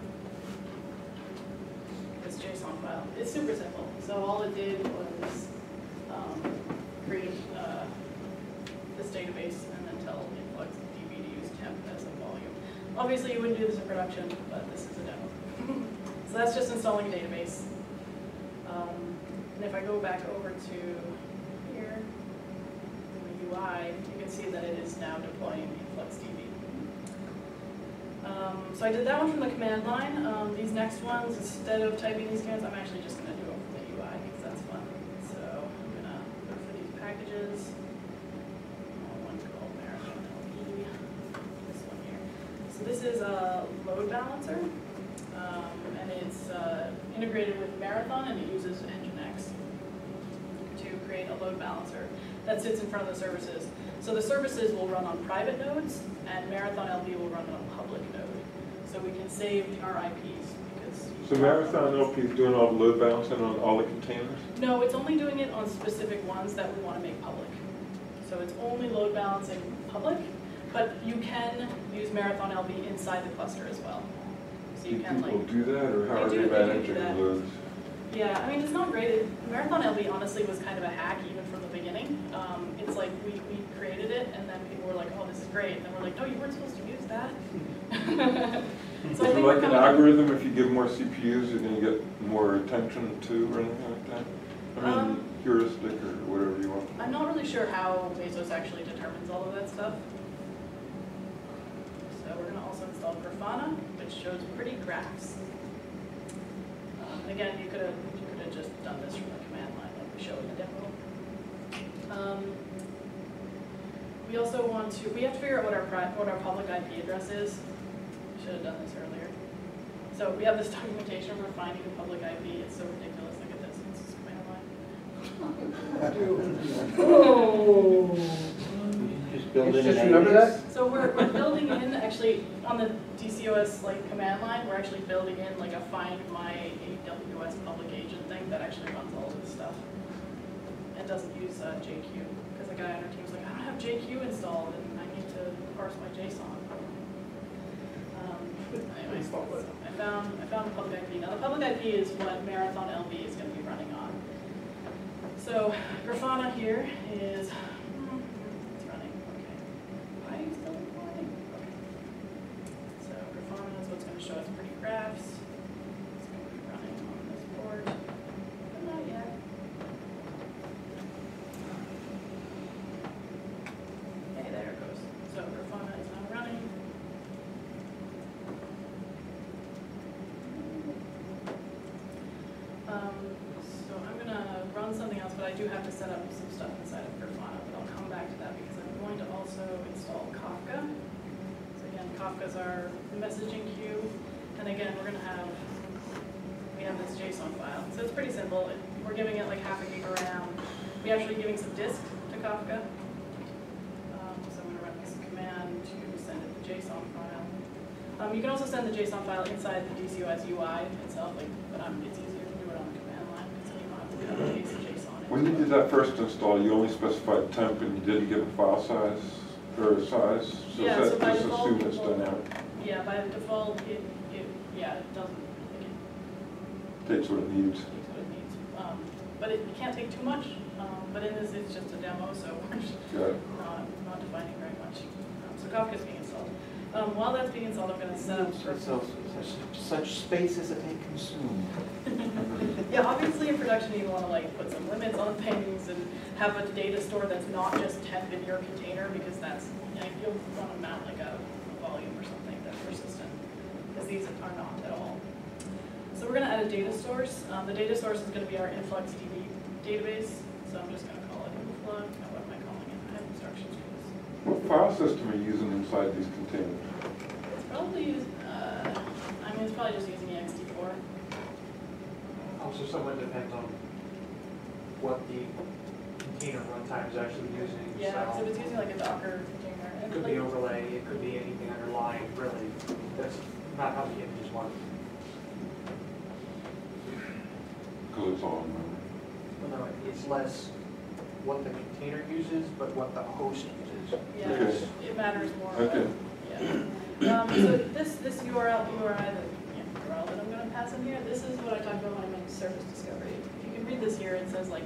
This JSON file. It's super simple. So all it did was create this database and then tell InfluxDB to use temp as a volume. Obviously you wouldn't do this in production, but this is a demo. So that's just installing a database. And if I go back over to here, in the UI, you can see that it is now deploying InfluxDB. So I did that one from the command line. These next ones, instead of typing these commands, I'm actually just going to do them from the UI because that's fun. So I'm going to look for these packages. One called Marathon LB. This one here. So this is a load balancer, and it's integrated with Marathon, and it uses Nginx to create a load balancer that sits in front of the services. So the services will run on private nodes, and Marathon LB will run on a public node. So we can save our IPs because. So Marathon LP is doing all the load balancing on all the containers? No, it's only doing it on specific ones that we want to make public. So it's only load balancing public, but you can use Marathon LB inside the cluster as well. So you Do can people like. do that, or how are They they do managing that. loads? Yeah, I mean, it's not great. Marathon LB honestly was kind of a hack even from the beginning. It's like we created it and then people were like, oh, this is great. And then we're like, no, you weren't supposed to use that. So I Is it think like an algorithm, if you give more CPUs, you're going to get more attention to, or anything like that? I mean, heuristic or whatever you want. I'm not really sure how Mesos actually determines all of that stuff. So we're going to also install Grafana, which shows pretty graphs. Again, you could have just done this from the command line like we show in the demo. We also want to, we have to figure out what our public IP address is. Should have done this earlier. So we have this documentation for finding a public IP. It's so ridiculous. Look at this. It's just command line. Oh. Just build it in. Just remember that? So we're building in actually on the DCOS like command line. We're actually building in like a find my AWS public agent thing that actually runs all of this stuff. It doesn't use JQ because the guy on our team was like, I don't have JQ installed and I need to parse my JSON. Anyway, so I found the public IP. Now the public IP is what Marathon LB is going to be running on. So Grafana here is it's running. Okay, why are you still recording? Okay. So Grafana is what's going to show us pretty graphs. It's going to be running on this board, but not yet. Okay, there it goes. So Grafana is now running. I do have to set up some stuff inside of Grafana, but I'll come back to that because I'm going to also install Kafka. So again, Kafka's our messaging queue, and again, we have this JSON file. So it's pretty simple. We're giving it like half a gig of RAM. We're actually giving some disk to Kafka. So I'm going to run this command to send it the JSON file. You can also send the JSON file inside the DCOS UI itself, but it's easier to do it on the command line because you don't have to paste JSON. When you did that first install, you only specified temp and you didn't give a file size or a size? So Yeah, that so by just default, assume it's dynamic? Yeah, by default, it doesn't, Takes what it needs. takes what it needs. But it can't take too much, but in this, it's just a demo, so we're just Got it. not defining very much. So Kafka's being installed. While that's being installed, I'm going to set up. Such space as it may consume. Yeah, obviously in production you want to like put some limits on things and have a data store that's not just temp in your container because that's, you'll want to mount like a volume or something that's persistent because these are not at all. So we're going to add a data source. The data source is going to be our InfluxDB database. So I'm just going to call it Influx. Now what am I calling it? I have instructions for this. What file system are you using inside these containers? It's probably it's probably just using ext4. Also, somewhat depends on what the container runtime is actually using. Yeah, so so if it's using like a Docker container. it And could like, be overlay, it could be anything underlying, really. That's not how the images work. Because it's all in memory. Well, no, it's less what the container uses, but what the host uses. Yeah, Okay. it matters more. Okay. Yeah. So this URL that I'm going to pass in here, this is what I talked about when I meant service discovery. If you can read this here, it says like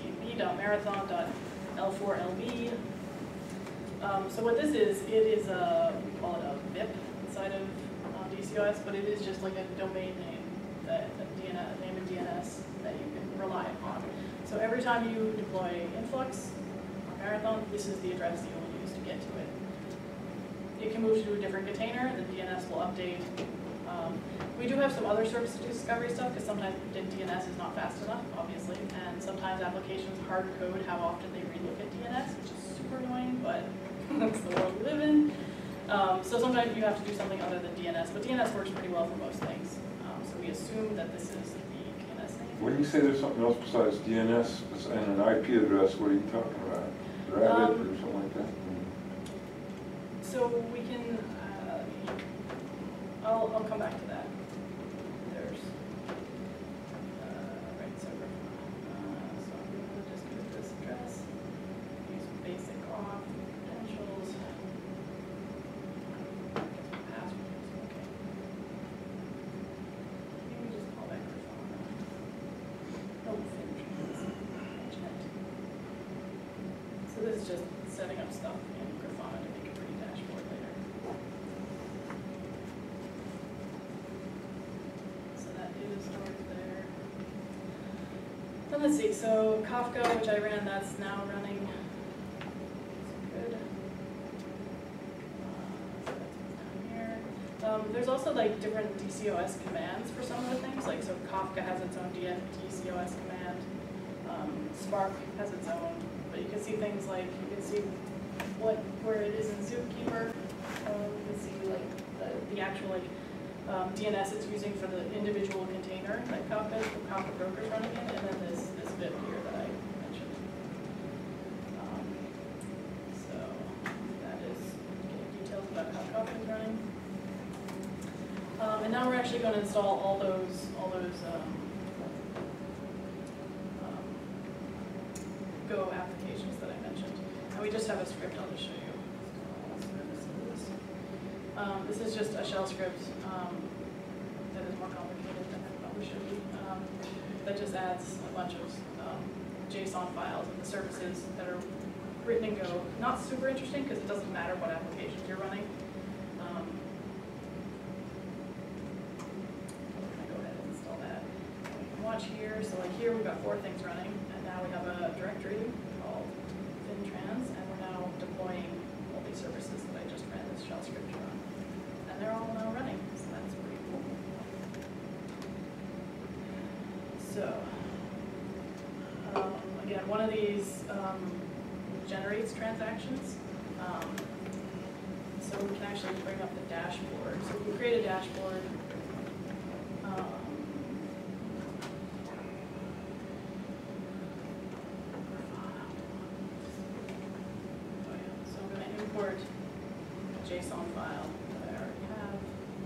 influxdb.marathon.l4lb. So what this is, we call it a VIP inside of DCOS, but it is just like a domain name, that DNS, name of DNS that you can rely upon. So every time you deploy Influx or Marathon, this is the address you will use to get to it. It can move to a different container, the DNS will update. We do have some other service discovery stuff because sometimes the DNS is not fast enough, obviously, and sometimes applications hard code how often they relook at DNS, which is super annoying, but that's the world we live in. So sometimes you have to do something other than DNS, but DNS works pretty well for most things. So we assume that this is the DNS name. When you say there's something else besides DNS and an IP address, what are you talking about? Rabbit or something like that? So we can, I'll come back to that. There's, right, so I'm going to just give this address, use basic auth credentials. Passwords, okay. Maybe just call that Grafana. Oh, FinTrans. So this is just setting up stuff in Grafana to make a pretty dashboard later. So that is stored there. Then let's see, so Kafka, which I ran, that's now running. That's good. So that's what's down here. There's also like different DCOS commands for some of the things. Like so Kafka has its own DCOS command. Spark has its own. But you can see things like, you can see where it is in Zookeeper. You can see like the actual like DNS it's using for the individual container that Kafka Broker's running in, and then this VIP here that I mentioned. So that is getting details about how Kafka is running. And now we're actually going to install all those Go applications that I mentioned. And we just have a script I'll just show you. This is just a shell script that is more complicated than it probably should be. That just adds a bunch of JSON files and the services that are written in Go. Not super interesting because it doesn't matter what applications you're running. I'm going to go ahead and install that. And we can watch here. So like here we've got 4 things running. Now we have a directory called FinTrans, and we're now deploying all these services that I just ran this shell script to run. And they're all now running, so that's pretty cool. So, again, and one of these generates transactions. So we can actually bring up the dashboard. So we can create a dashboard. So I'm going to import a JSON file that I already have.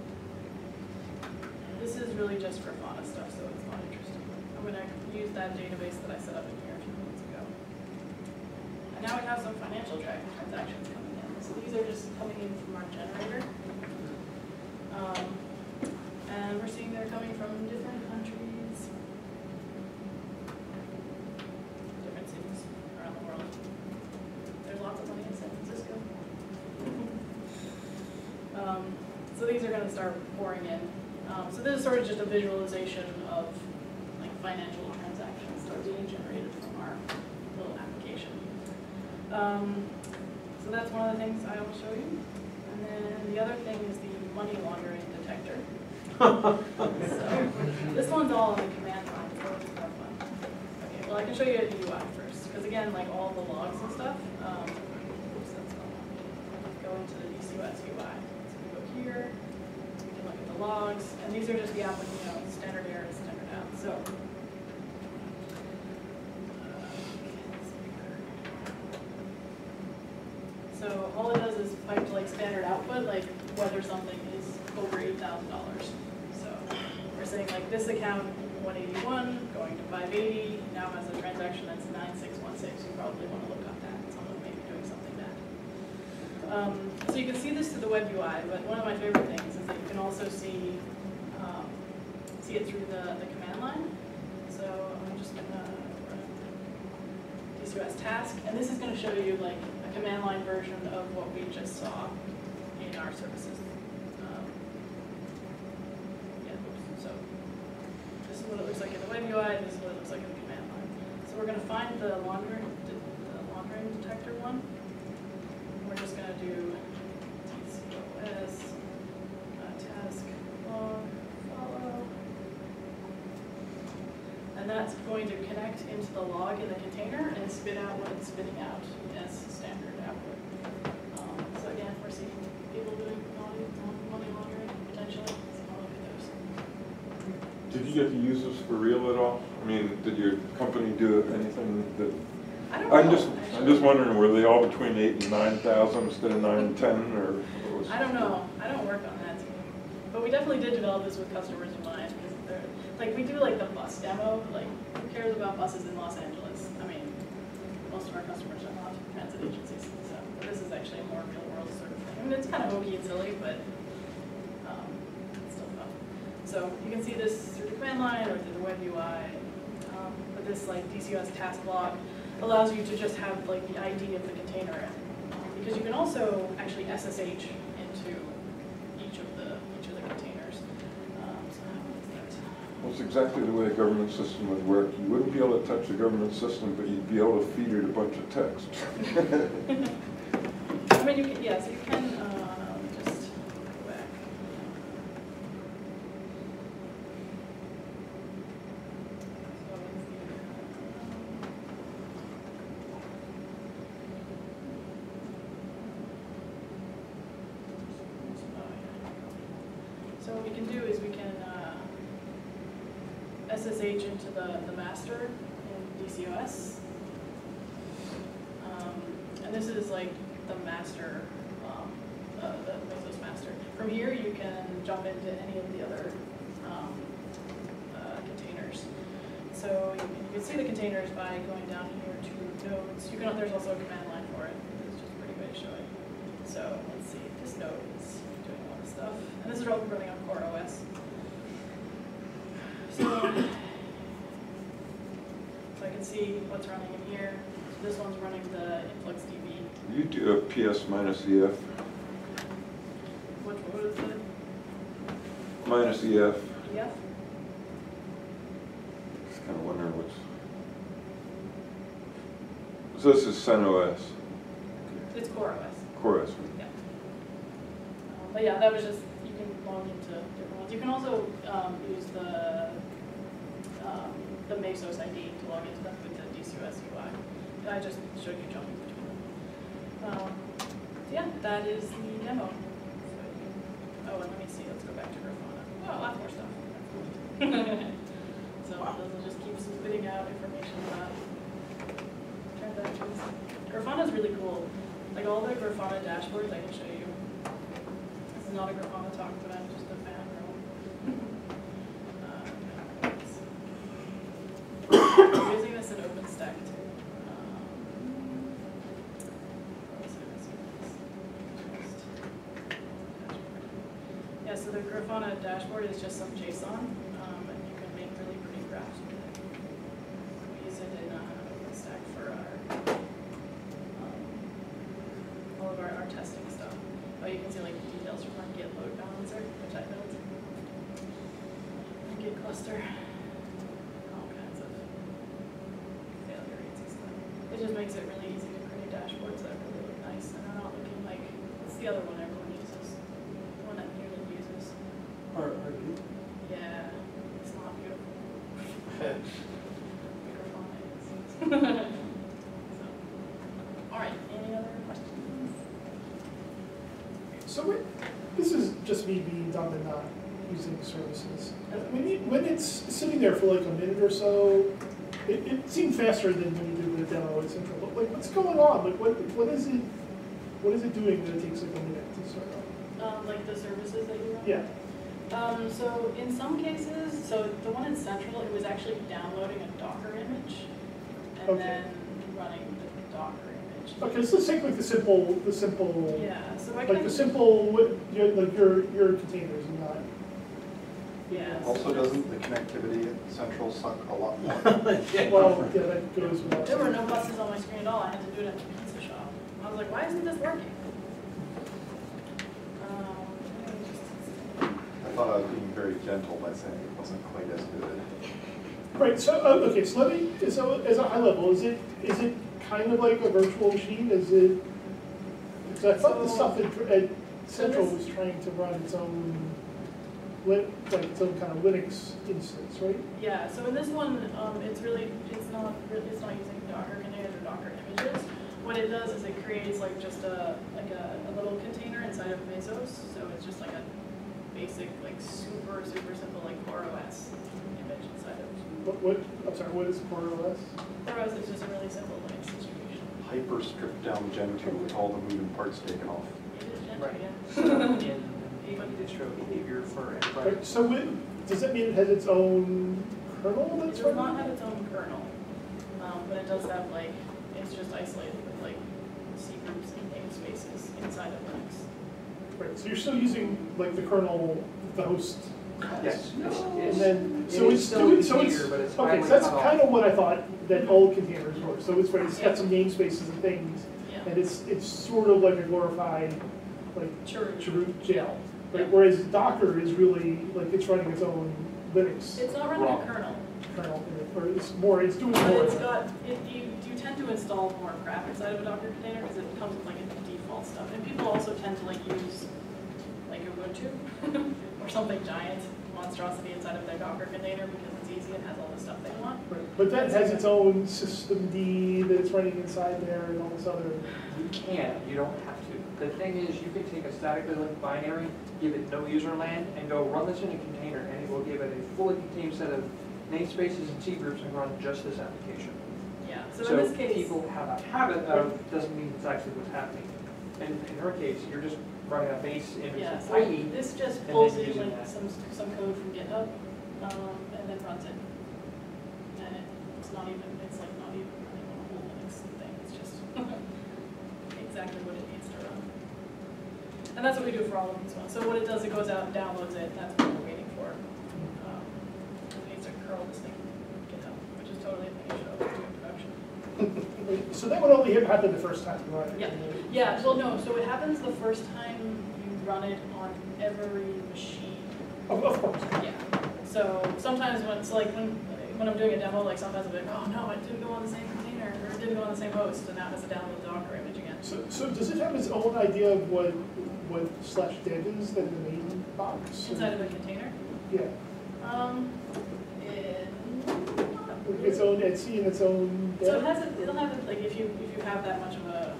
This is really just for Fauna stuff, so it's not interesting. I'm going to use that database that I set up in here a few minutes ago. And now we have some financial tracking transactions coming in. So these are just coming in from our generator. And we're seeing they're coming from different countries, different cities around the world. There's lots of money in San Francisco. So these are going to start pouring in. So this is sort of just a visualization of like financial transactions that are being generated from our little application. So that's one of the things I will show you. And then the other thing is the money laundering detector. So this one's all on the command line, so it's more fun. Okay, well I can show you the UI first, because again, like all the logs and stuff, oops, that's not on. Go into the DCOS UI. So we go here, we can look at the logs, and these are just the standard error and standard out. So all it does is pipe like standard output, like whether something is over $8,000. So we're saying like this account 181 going to 580 now has a transaction that's 9616. You probably want to look up that. Someone may be doing something bad. So you can see this through the web UI, but one of my favorite things is that you can also see it through the command line. So I'm just gonna run DCOS task, and this is going to show you like a command line version of what we just saw in our services. So this is what it looks like in the web UI. This is what it looks like in the command line. So we're going to find the laundering detector one. We're just going to do DCOS task log follow. And that's going to connect into the log in the container and spit out what it's spitting out as standard output. So again, we're seeing people doing money laundering potentially. So I'll look at those. Did you get to use this for real at all? I mean, did your company do anything that? I don't know. I'm just wondering, were they all between 8 and 9,000 instead of 9 and 10, or what was? I don't know. I don't work on that team. But we definitely did develop this with customers in mind, because they're like, we do like the bus demo. Like, who cares about buses in Los Angeles? I mean, most of our customers are not transit agencies, so this is actually a more real world sort of thing. I mean, it's kind of hokey and silly, but it's still fun. So you can see this through the command line or through the web UI. But this like DCOS task log allows you to just have like the ID of the container, because you can also actually SSH into each of the containers. So how is that? Well, it's exactly the way a government system would work. You wouldn't be able to touch a government system, but you'd be able to feed it a bunch of text. I mean, you can, yeah, so you can just go back. So what we can do is we can SSH into the master in DCOS. And this is like the master, the Mesos master. From here you can jump into any of the other containers. So you can see the containers by going down here to nodes. There's also a command line for it. It's just a pretty way of showing. So let's see, this node is doing a lot of stuff. And this is all running on Core OS. So I can see what's running in here. So this one's running the InfluxDB. You do a PS-EF. What is it? -EF. EF? Just kind of wondering what's. So this is CentOS. It's Core OS. Core OS. Yeah. But yeah, that was just, you can log into different ones. You can also use the Mesos ID to log into them with the Base US UI. I just showed you jumping between them. So yeah, that is the demo. So, oh, and let me see, let's go back to Grafana. Oh, lots more stuff. So this will just keep spitting out information about transactions. Grafana is really cool. Like all the Grafana dashboards I can show you. This is not a Grafana talk, but I'm just a fan girl. I'm using this in OpenStack too. What was I missing? Yeah, so the Grafana dashboard is just some JSON, and you can make really pretty graphs with it. We use it in OpenStack for all of our testing stuff. Oh, you can see like details from our Git load balancer, which I built. Git cluster. All kinds of failure rates and stuff. It just makes it really easy to create dashboards that really look nice and are not looking like, what's the other one everyone uses? The one that Newton uses. RD? Yeah, it's not beautiful. Grafana is. So, all right, any other questions? So this is just me being dumb and not using services. I mean, when it's sitting there for like a minute or so, it seemed faster than when you do the demo at Central. But like, what's going on? Like, what is it doing that it takes like a minute to start up? Like the services that you run? Yeah. So in some cases, so the one in Central, it was actually downloading a Docker image and Okay. then running the Docker image. Okay, so let's take like the simple. Yeah, so I Like can. the simple, your containers and not. Yeah. Also, doesn't the connectivity at Central suck a lot more? Well, yeah, that goes without There were saying. no buses on my screen at all. I had to do it at the pizza shop. I was like, why isn't this working? I thought I was being very gentle by saying it wasn't quite as good. Right. So okay. So let me. So as a high level, is it kind of like a virtual machine? Is it? Because I thought the stuff at Central was trying to run its own, like its own kind of Linux instance, right? Yeah, so in this one, it's not using Docker containers or Docker images. What it does is it creates like just a little container inside of Mesos. So it's just like a basic, like super simple like CoreOS image inside of. I'm sorry. What is CoreOS? CoreOS is just a really simple Linux distribution. Hyper stripped down Gentoo with all the moving parts taken off. It is Gentoo, Right. yeah. In distro behavior for enterprise. Right. So does that mean it has its own kernel It that's does not running? have its own kernel, but it does have like, it's just isolated with like C groups and namespaces inside of Linux. Right. So you're still using like the kernel, the host. Yes. And then It so is it's still doing a so it's container, but it's okay. highly So that's cut off. kind of what I thought that old containers were. So it's Yeah. got some namespaces and things, Yeah. and it's sort of like a glorified like Chroot. chroot jail. Right? Yeah. Whereas Docker is really like it's running its own Linux It's not running raw a kernel, kernel, or it's doing but more. it's than- got, you tend to install more crap inside of a Docker container because it comes with like a default stuff. And people also tend to like use like Ubuntu or something giant monstrosity inside of their Docker container because it's easy and has all the stuff they want. Right. But that has its own systemd that it's running inside there and all this other. You can, you don't have to. The thing is, you can take a statically linked binary, give it no user land, and go run this in a container, and it will give it a fully contained set of namespaces and C groups and run just this application. Yeah, so in this case. people have a habit of, doesn't mean it's actually what's happening. And in her case, you're just running a base image Yeah, that's so tiny. this just and pulls then in using like that. some code from GitHub, and then runs it. And it's like not even running on a whole Linux thing, it's just exactly what it needs to run. And that's what we do for all of these ones. So what it does, it goes out and downloads it, that's what we're waiting for. It needs to curl this thing from GitHub, which is totally a thing you should always do in production. So that would only happen the first time you run it. Yeah, yeah, well, no, so it happens the first time you run it on every machine. Of course. Yeah, so sometimes when I'm doing a demo, like sometimes I'm like, oh no, it didn't go on the same container, or it didn't go on the same host, and now it has to download the Docker image again. So does it have its own idea of what /dev is than the main box? Inside of a container? Yeah. Not With its own Etsy and its own. So it'll have it, like, if you have that much of a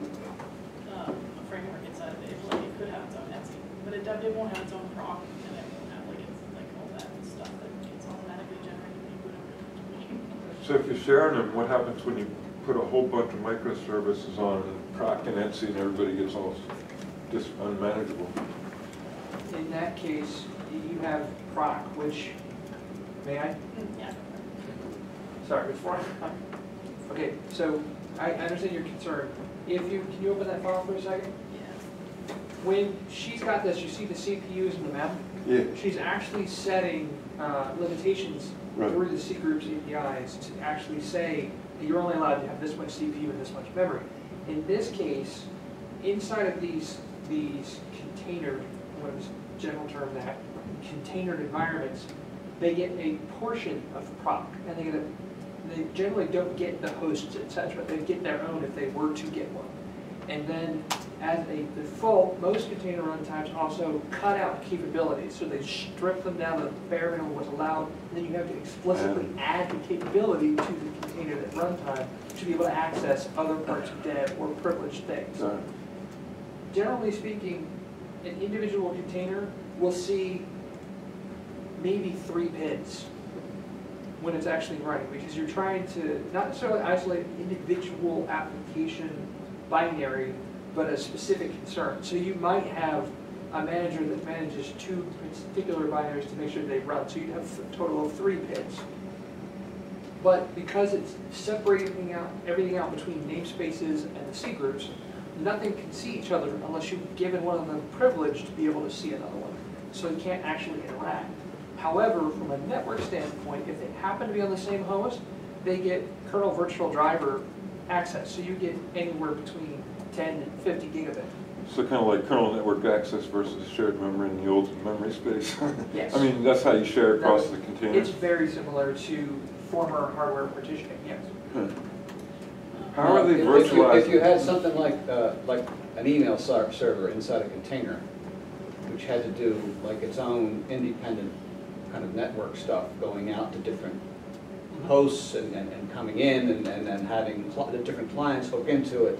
framework inside of it, like, it could have its own Etsy, but it won't have its own proc, and it won't have, like, it's, like, all that stuff that gets automatically generated when you put it. So if you're sharing them, what happens when you put a whole bunch of microservices on Proc and Etsy and everybody gets all just unmanageable? In that case, you have proc, which, may I? Yeah. Sorry, before I, okay, so I understand your concern. If you, can you open that file for a second? Yeah. When she's got this, you see the CPUs in the map? Yeah. She's actually setting limitations Right. through the C groups APIs to actually say that you're only allowed to have this much CPU and this much memory. In this case, inside of these container, what is the general term that, containered environments, they get a portion of proc, and they generally don't get the hosts, etc. They get their own if they were to get one. And then, as a default, most container runtimes also cut out capabilities, so they strip them down to the bare minimum what's allowed. Then you have to explicitly add the capability to the container at runtime to be able to access other parts of dev or privileged things. Right. Generally speaking, an individual container will see maybe 3 PIDs when it's actually running, because you're trying to not necessarily isolate an individual application binary, but a specific concern. So you might have a manager that manages 2 particular binaries to make sure they run. So you'd have a total of 3 PIDs. But because it's separating out everything out between namespaces and the C groups, nothing can see each other unless you've given one of them privilege to be able to see another one. So you can't actually interact. However, from a network standpoint, if they happen to be on the same host, they get kernel virtual driver access. So you get anywhere between 10 and 50 gigabit. So kind of like kernel network access versus shared memory in the old memory space? Yes. I mean, that's how you share across the container? It's very similar to former hardware partitioning, yes. How are they If virtualized? you had something like an email server inside a container, which had to do like its own independent kind of network stuff, going out to different hosts and coming in and then having the different clients hook into it,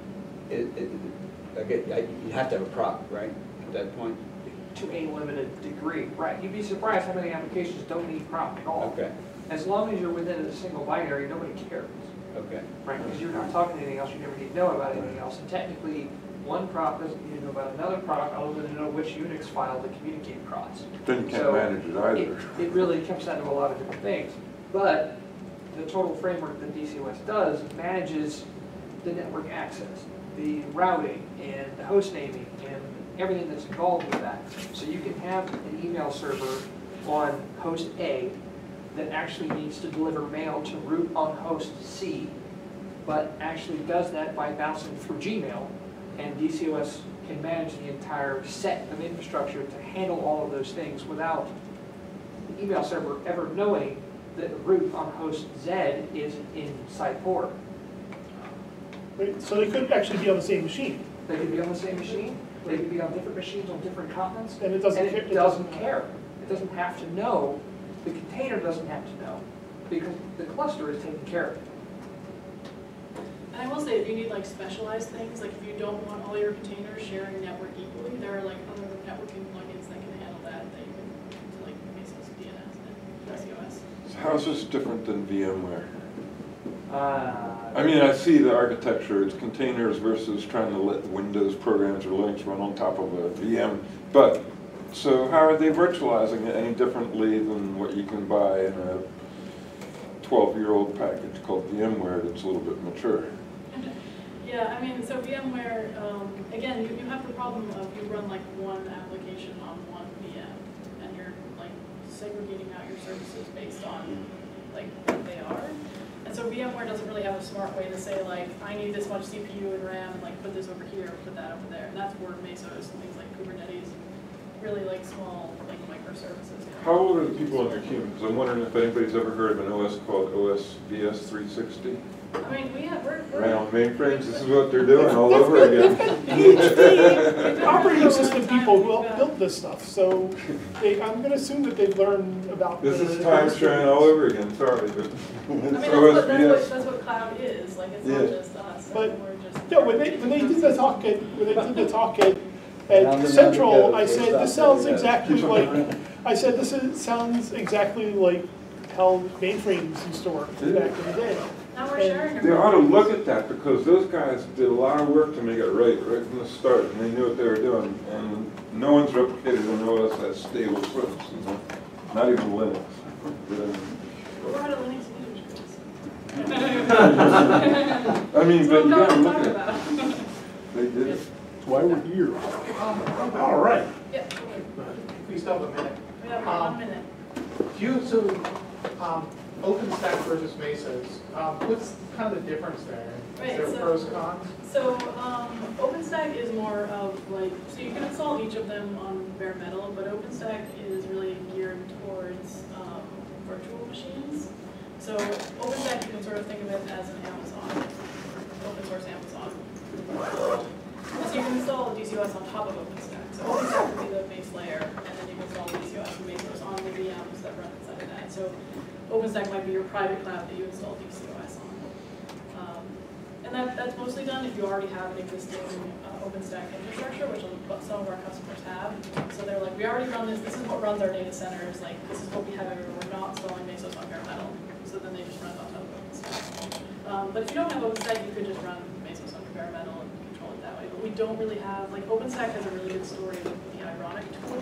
you have to have a proc, right, at that point? To a limited degree, right. You'd be surprised how many applications don't need proc at all. Okay, As long as you're within a single binary, nobody cares. okay. Right, because you're not talking to anything else, you never need to know about anything else. And technically, one proc doesn't need to know about another proc other than to know which Unix file to communicate across. Then you can't So manage it either. It really comes down to a lot of different things. But the total framework that DCOS does manages the network access, the routing, and the host naming, and everything that's involved with that. So you can have an email server on host A that actually needs to deliver mail to root on host C, but actually does that by bouncing through Gmail, and DCOS can manage the entire set of infrastructure to handle all of those things without the email server ever knowing that the root on host Z is inside port. Right, so they could actually be on the same machine. They could be on the same machine, they could be on different machines on different continents, And it doesn't and care. it doesn't care. It doesn't have to know, the container doesn't have to know, because the cluster is taking care of it. And I will say, if you need like specialized things, like if you don't want all your containers sharing network equally, there are like other networking plugins that can handle that you can, to like Mesos DNS and DCOS. So how is this different than VMware? I I mean, I see the architecture, it's containers versus trying to let Windows programs or Linux run on top of a VM. But, so how are they virtualizing it any differently than what you can buy in a 12-year-old package called VMware that's a little bit mature? Yeah, I mean, so VMware, again, you have the problem of you run like one application on one VM, and you're like segregating out your services based on like what they are. And so VMware doesn't really have a smart way to say like, I need this much CPU and RAM, and like put this over here, put that over there. And that's where Mesos and things like Kubernetes, really like small like microservices. How old are the people on your team? Because I'm wondering if anybody's ever heard of an OS called OSBS 360. I mean, we're Around mainframes, this is what they're doing all over again. PHP operating system people who helped build this stuff, so I'm gonna assume that they've learned about This the- is time sharing all over again, sorry, but I mean, it's that's what cloud is, like, it's not Yeah. just us, But- we're just. Yeah, when they did the talk at Central, I said, this sounds exactly like, sounds exactly like how mainframes used to work back in the day. Now we're sharing. they ought to look at that because those guys did a lot of work to make it right from the start, and they knew what they were doing. And no one's replicated an OS that stable since, you know? Not even Linux. We're out of Linux users. I mean, but you gotta look Talk at it. about. They did it. That's why we're here. All right. Yeah, Please stop a minute. we have 1 minute. OpenStack versus Mesos, what's kind of the difference there? Right, Is there so- pros, cons? So, OpenStack is more of like, so you can install each of them on bare metal, but OpenStack is really geared towards virtual machines. So OpenStack, you can sort of think of it as an Amazon, open source Amazon. So you can install DCOS on top of OpenStack. So OpenStack would be the base layer, and then you can install DCOS and Mesos on the VMs that run inside of that. So OpenStack might be your private cloud that you install DCOS on. And that's mostly done if you already have an existing OpenStack infrastructure, which some of our customers have. So they're like, we already run this is what runs our data centers, like this is what we have everywhere, we're not installing Mesos on bare metal. So then they just run it on top of OpenStack. But if you don't have OpenStack, you could just run Mesos on bare metal and control it that way. But we don't really have, like OpenStack has a really good story with the Ironic tool.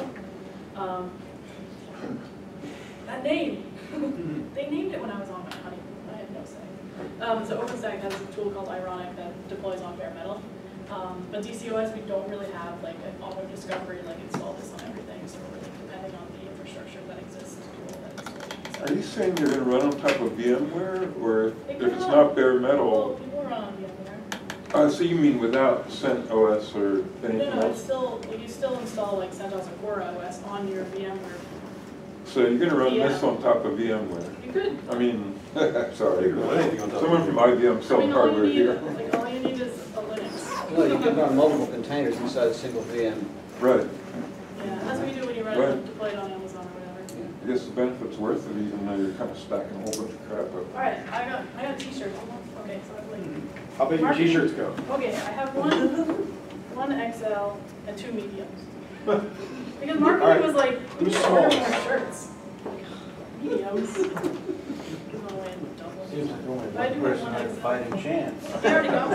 That name, they named it when I was on my honeymoon, I had no say. So OpenStack has a tool called Ironic that deploys on bare metal. But DCOS, we don't really have like an auto discovery, like install this on everything. So we're really depending on the infrastructure that exists to do all that installation. Are you saying you're going to run on top of VMware, or It if can it's run. not bare metal? People run on VMware. So you mean without CentOS or anything No, it's else? still, you still install like CentOS or CoreOS on your VMware. So you're going to run this Yeah. on top of VMware? You could. I mean, sorry, You can run anything on top of someone from IBM I mean, selling all hardware you need, here. like, all you need is a Linux. No, you can run multiple containers inside a single VM. Right. Yeah, that's what you do when you run Right. it, deploy it on Amazon or whatever. I guess the benefit's worth it, even though you're kind of stacking a whole bunch of crap up. All right, I got t-shirts. Okay, so I have like, How big your t-shirts go? okay, I have one XL and 2 mediums. Because marketing was like, we need to order more shirts. Mediums. Give them away in double. Seems like only I do one have person one had a XL. fighting chance. He already got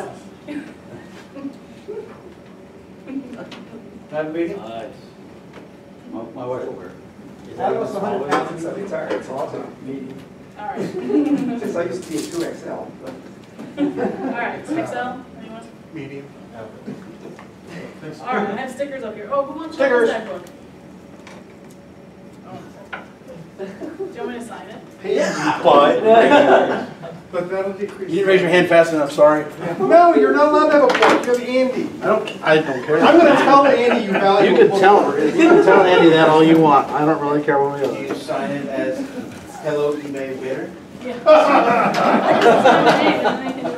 Have a meeting? Nice. My wife will wear it. I lost 100 pounds since I retired, so I'll take a medium. All right. Since I used to be a 2XL. but- All right, XL, anyone? Medium. All right, I have stickers up here. Oh, who wants Stickers. that book? Oh, do you want me to sign it? But that'll decrease. You didn't raise your hand fast enough, sorry. No, you're not allowed to have a book, you're the Andy. I don't care. I'm gonna tell Andy you value You a can book tell, over it. you can tell Andy that all you want. I don't really care what we Do you sign it as hello eBay bidder? Yeah. I can sign my name, and then I can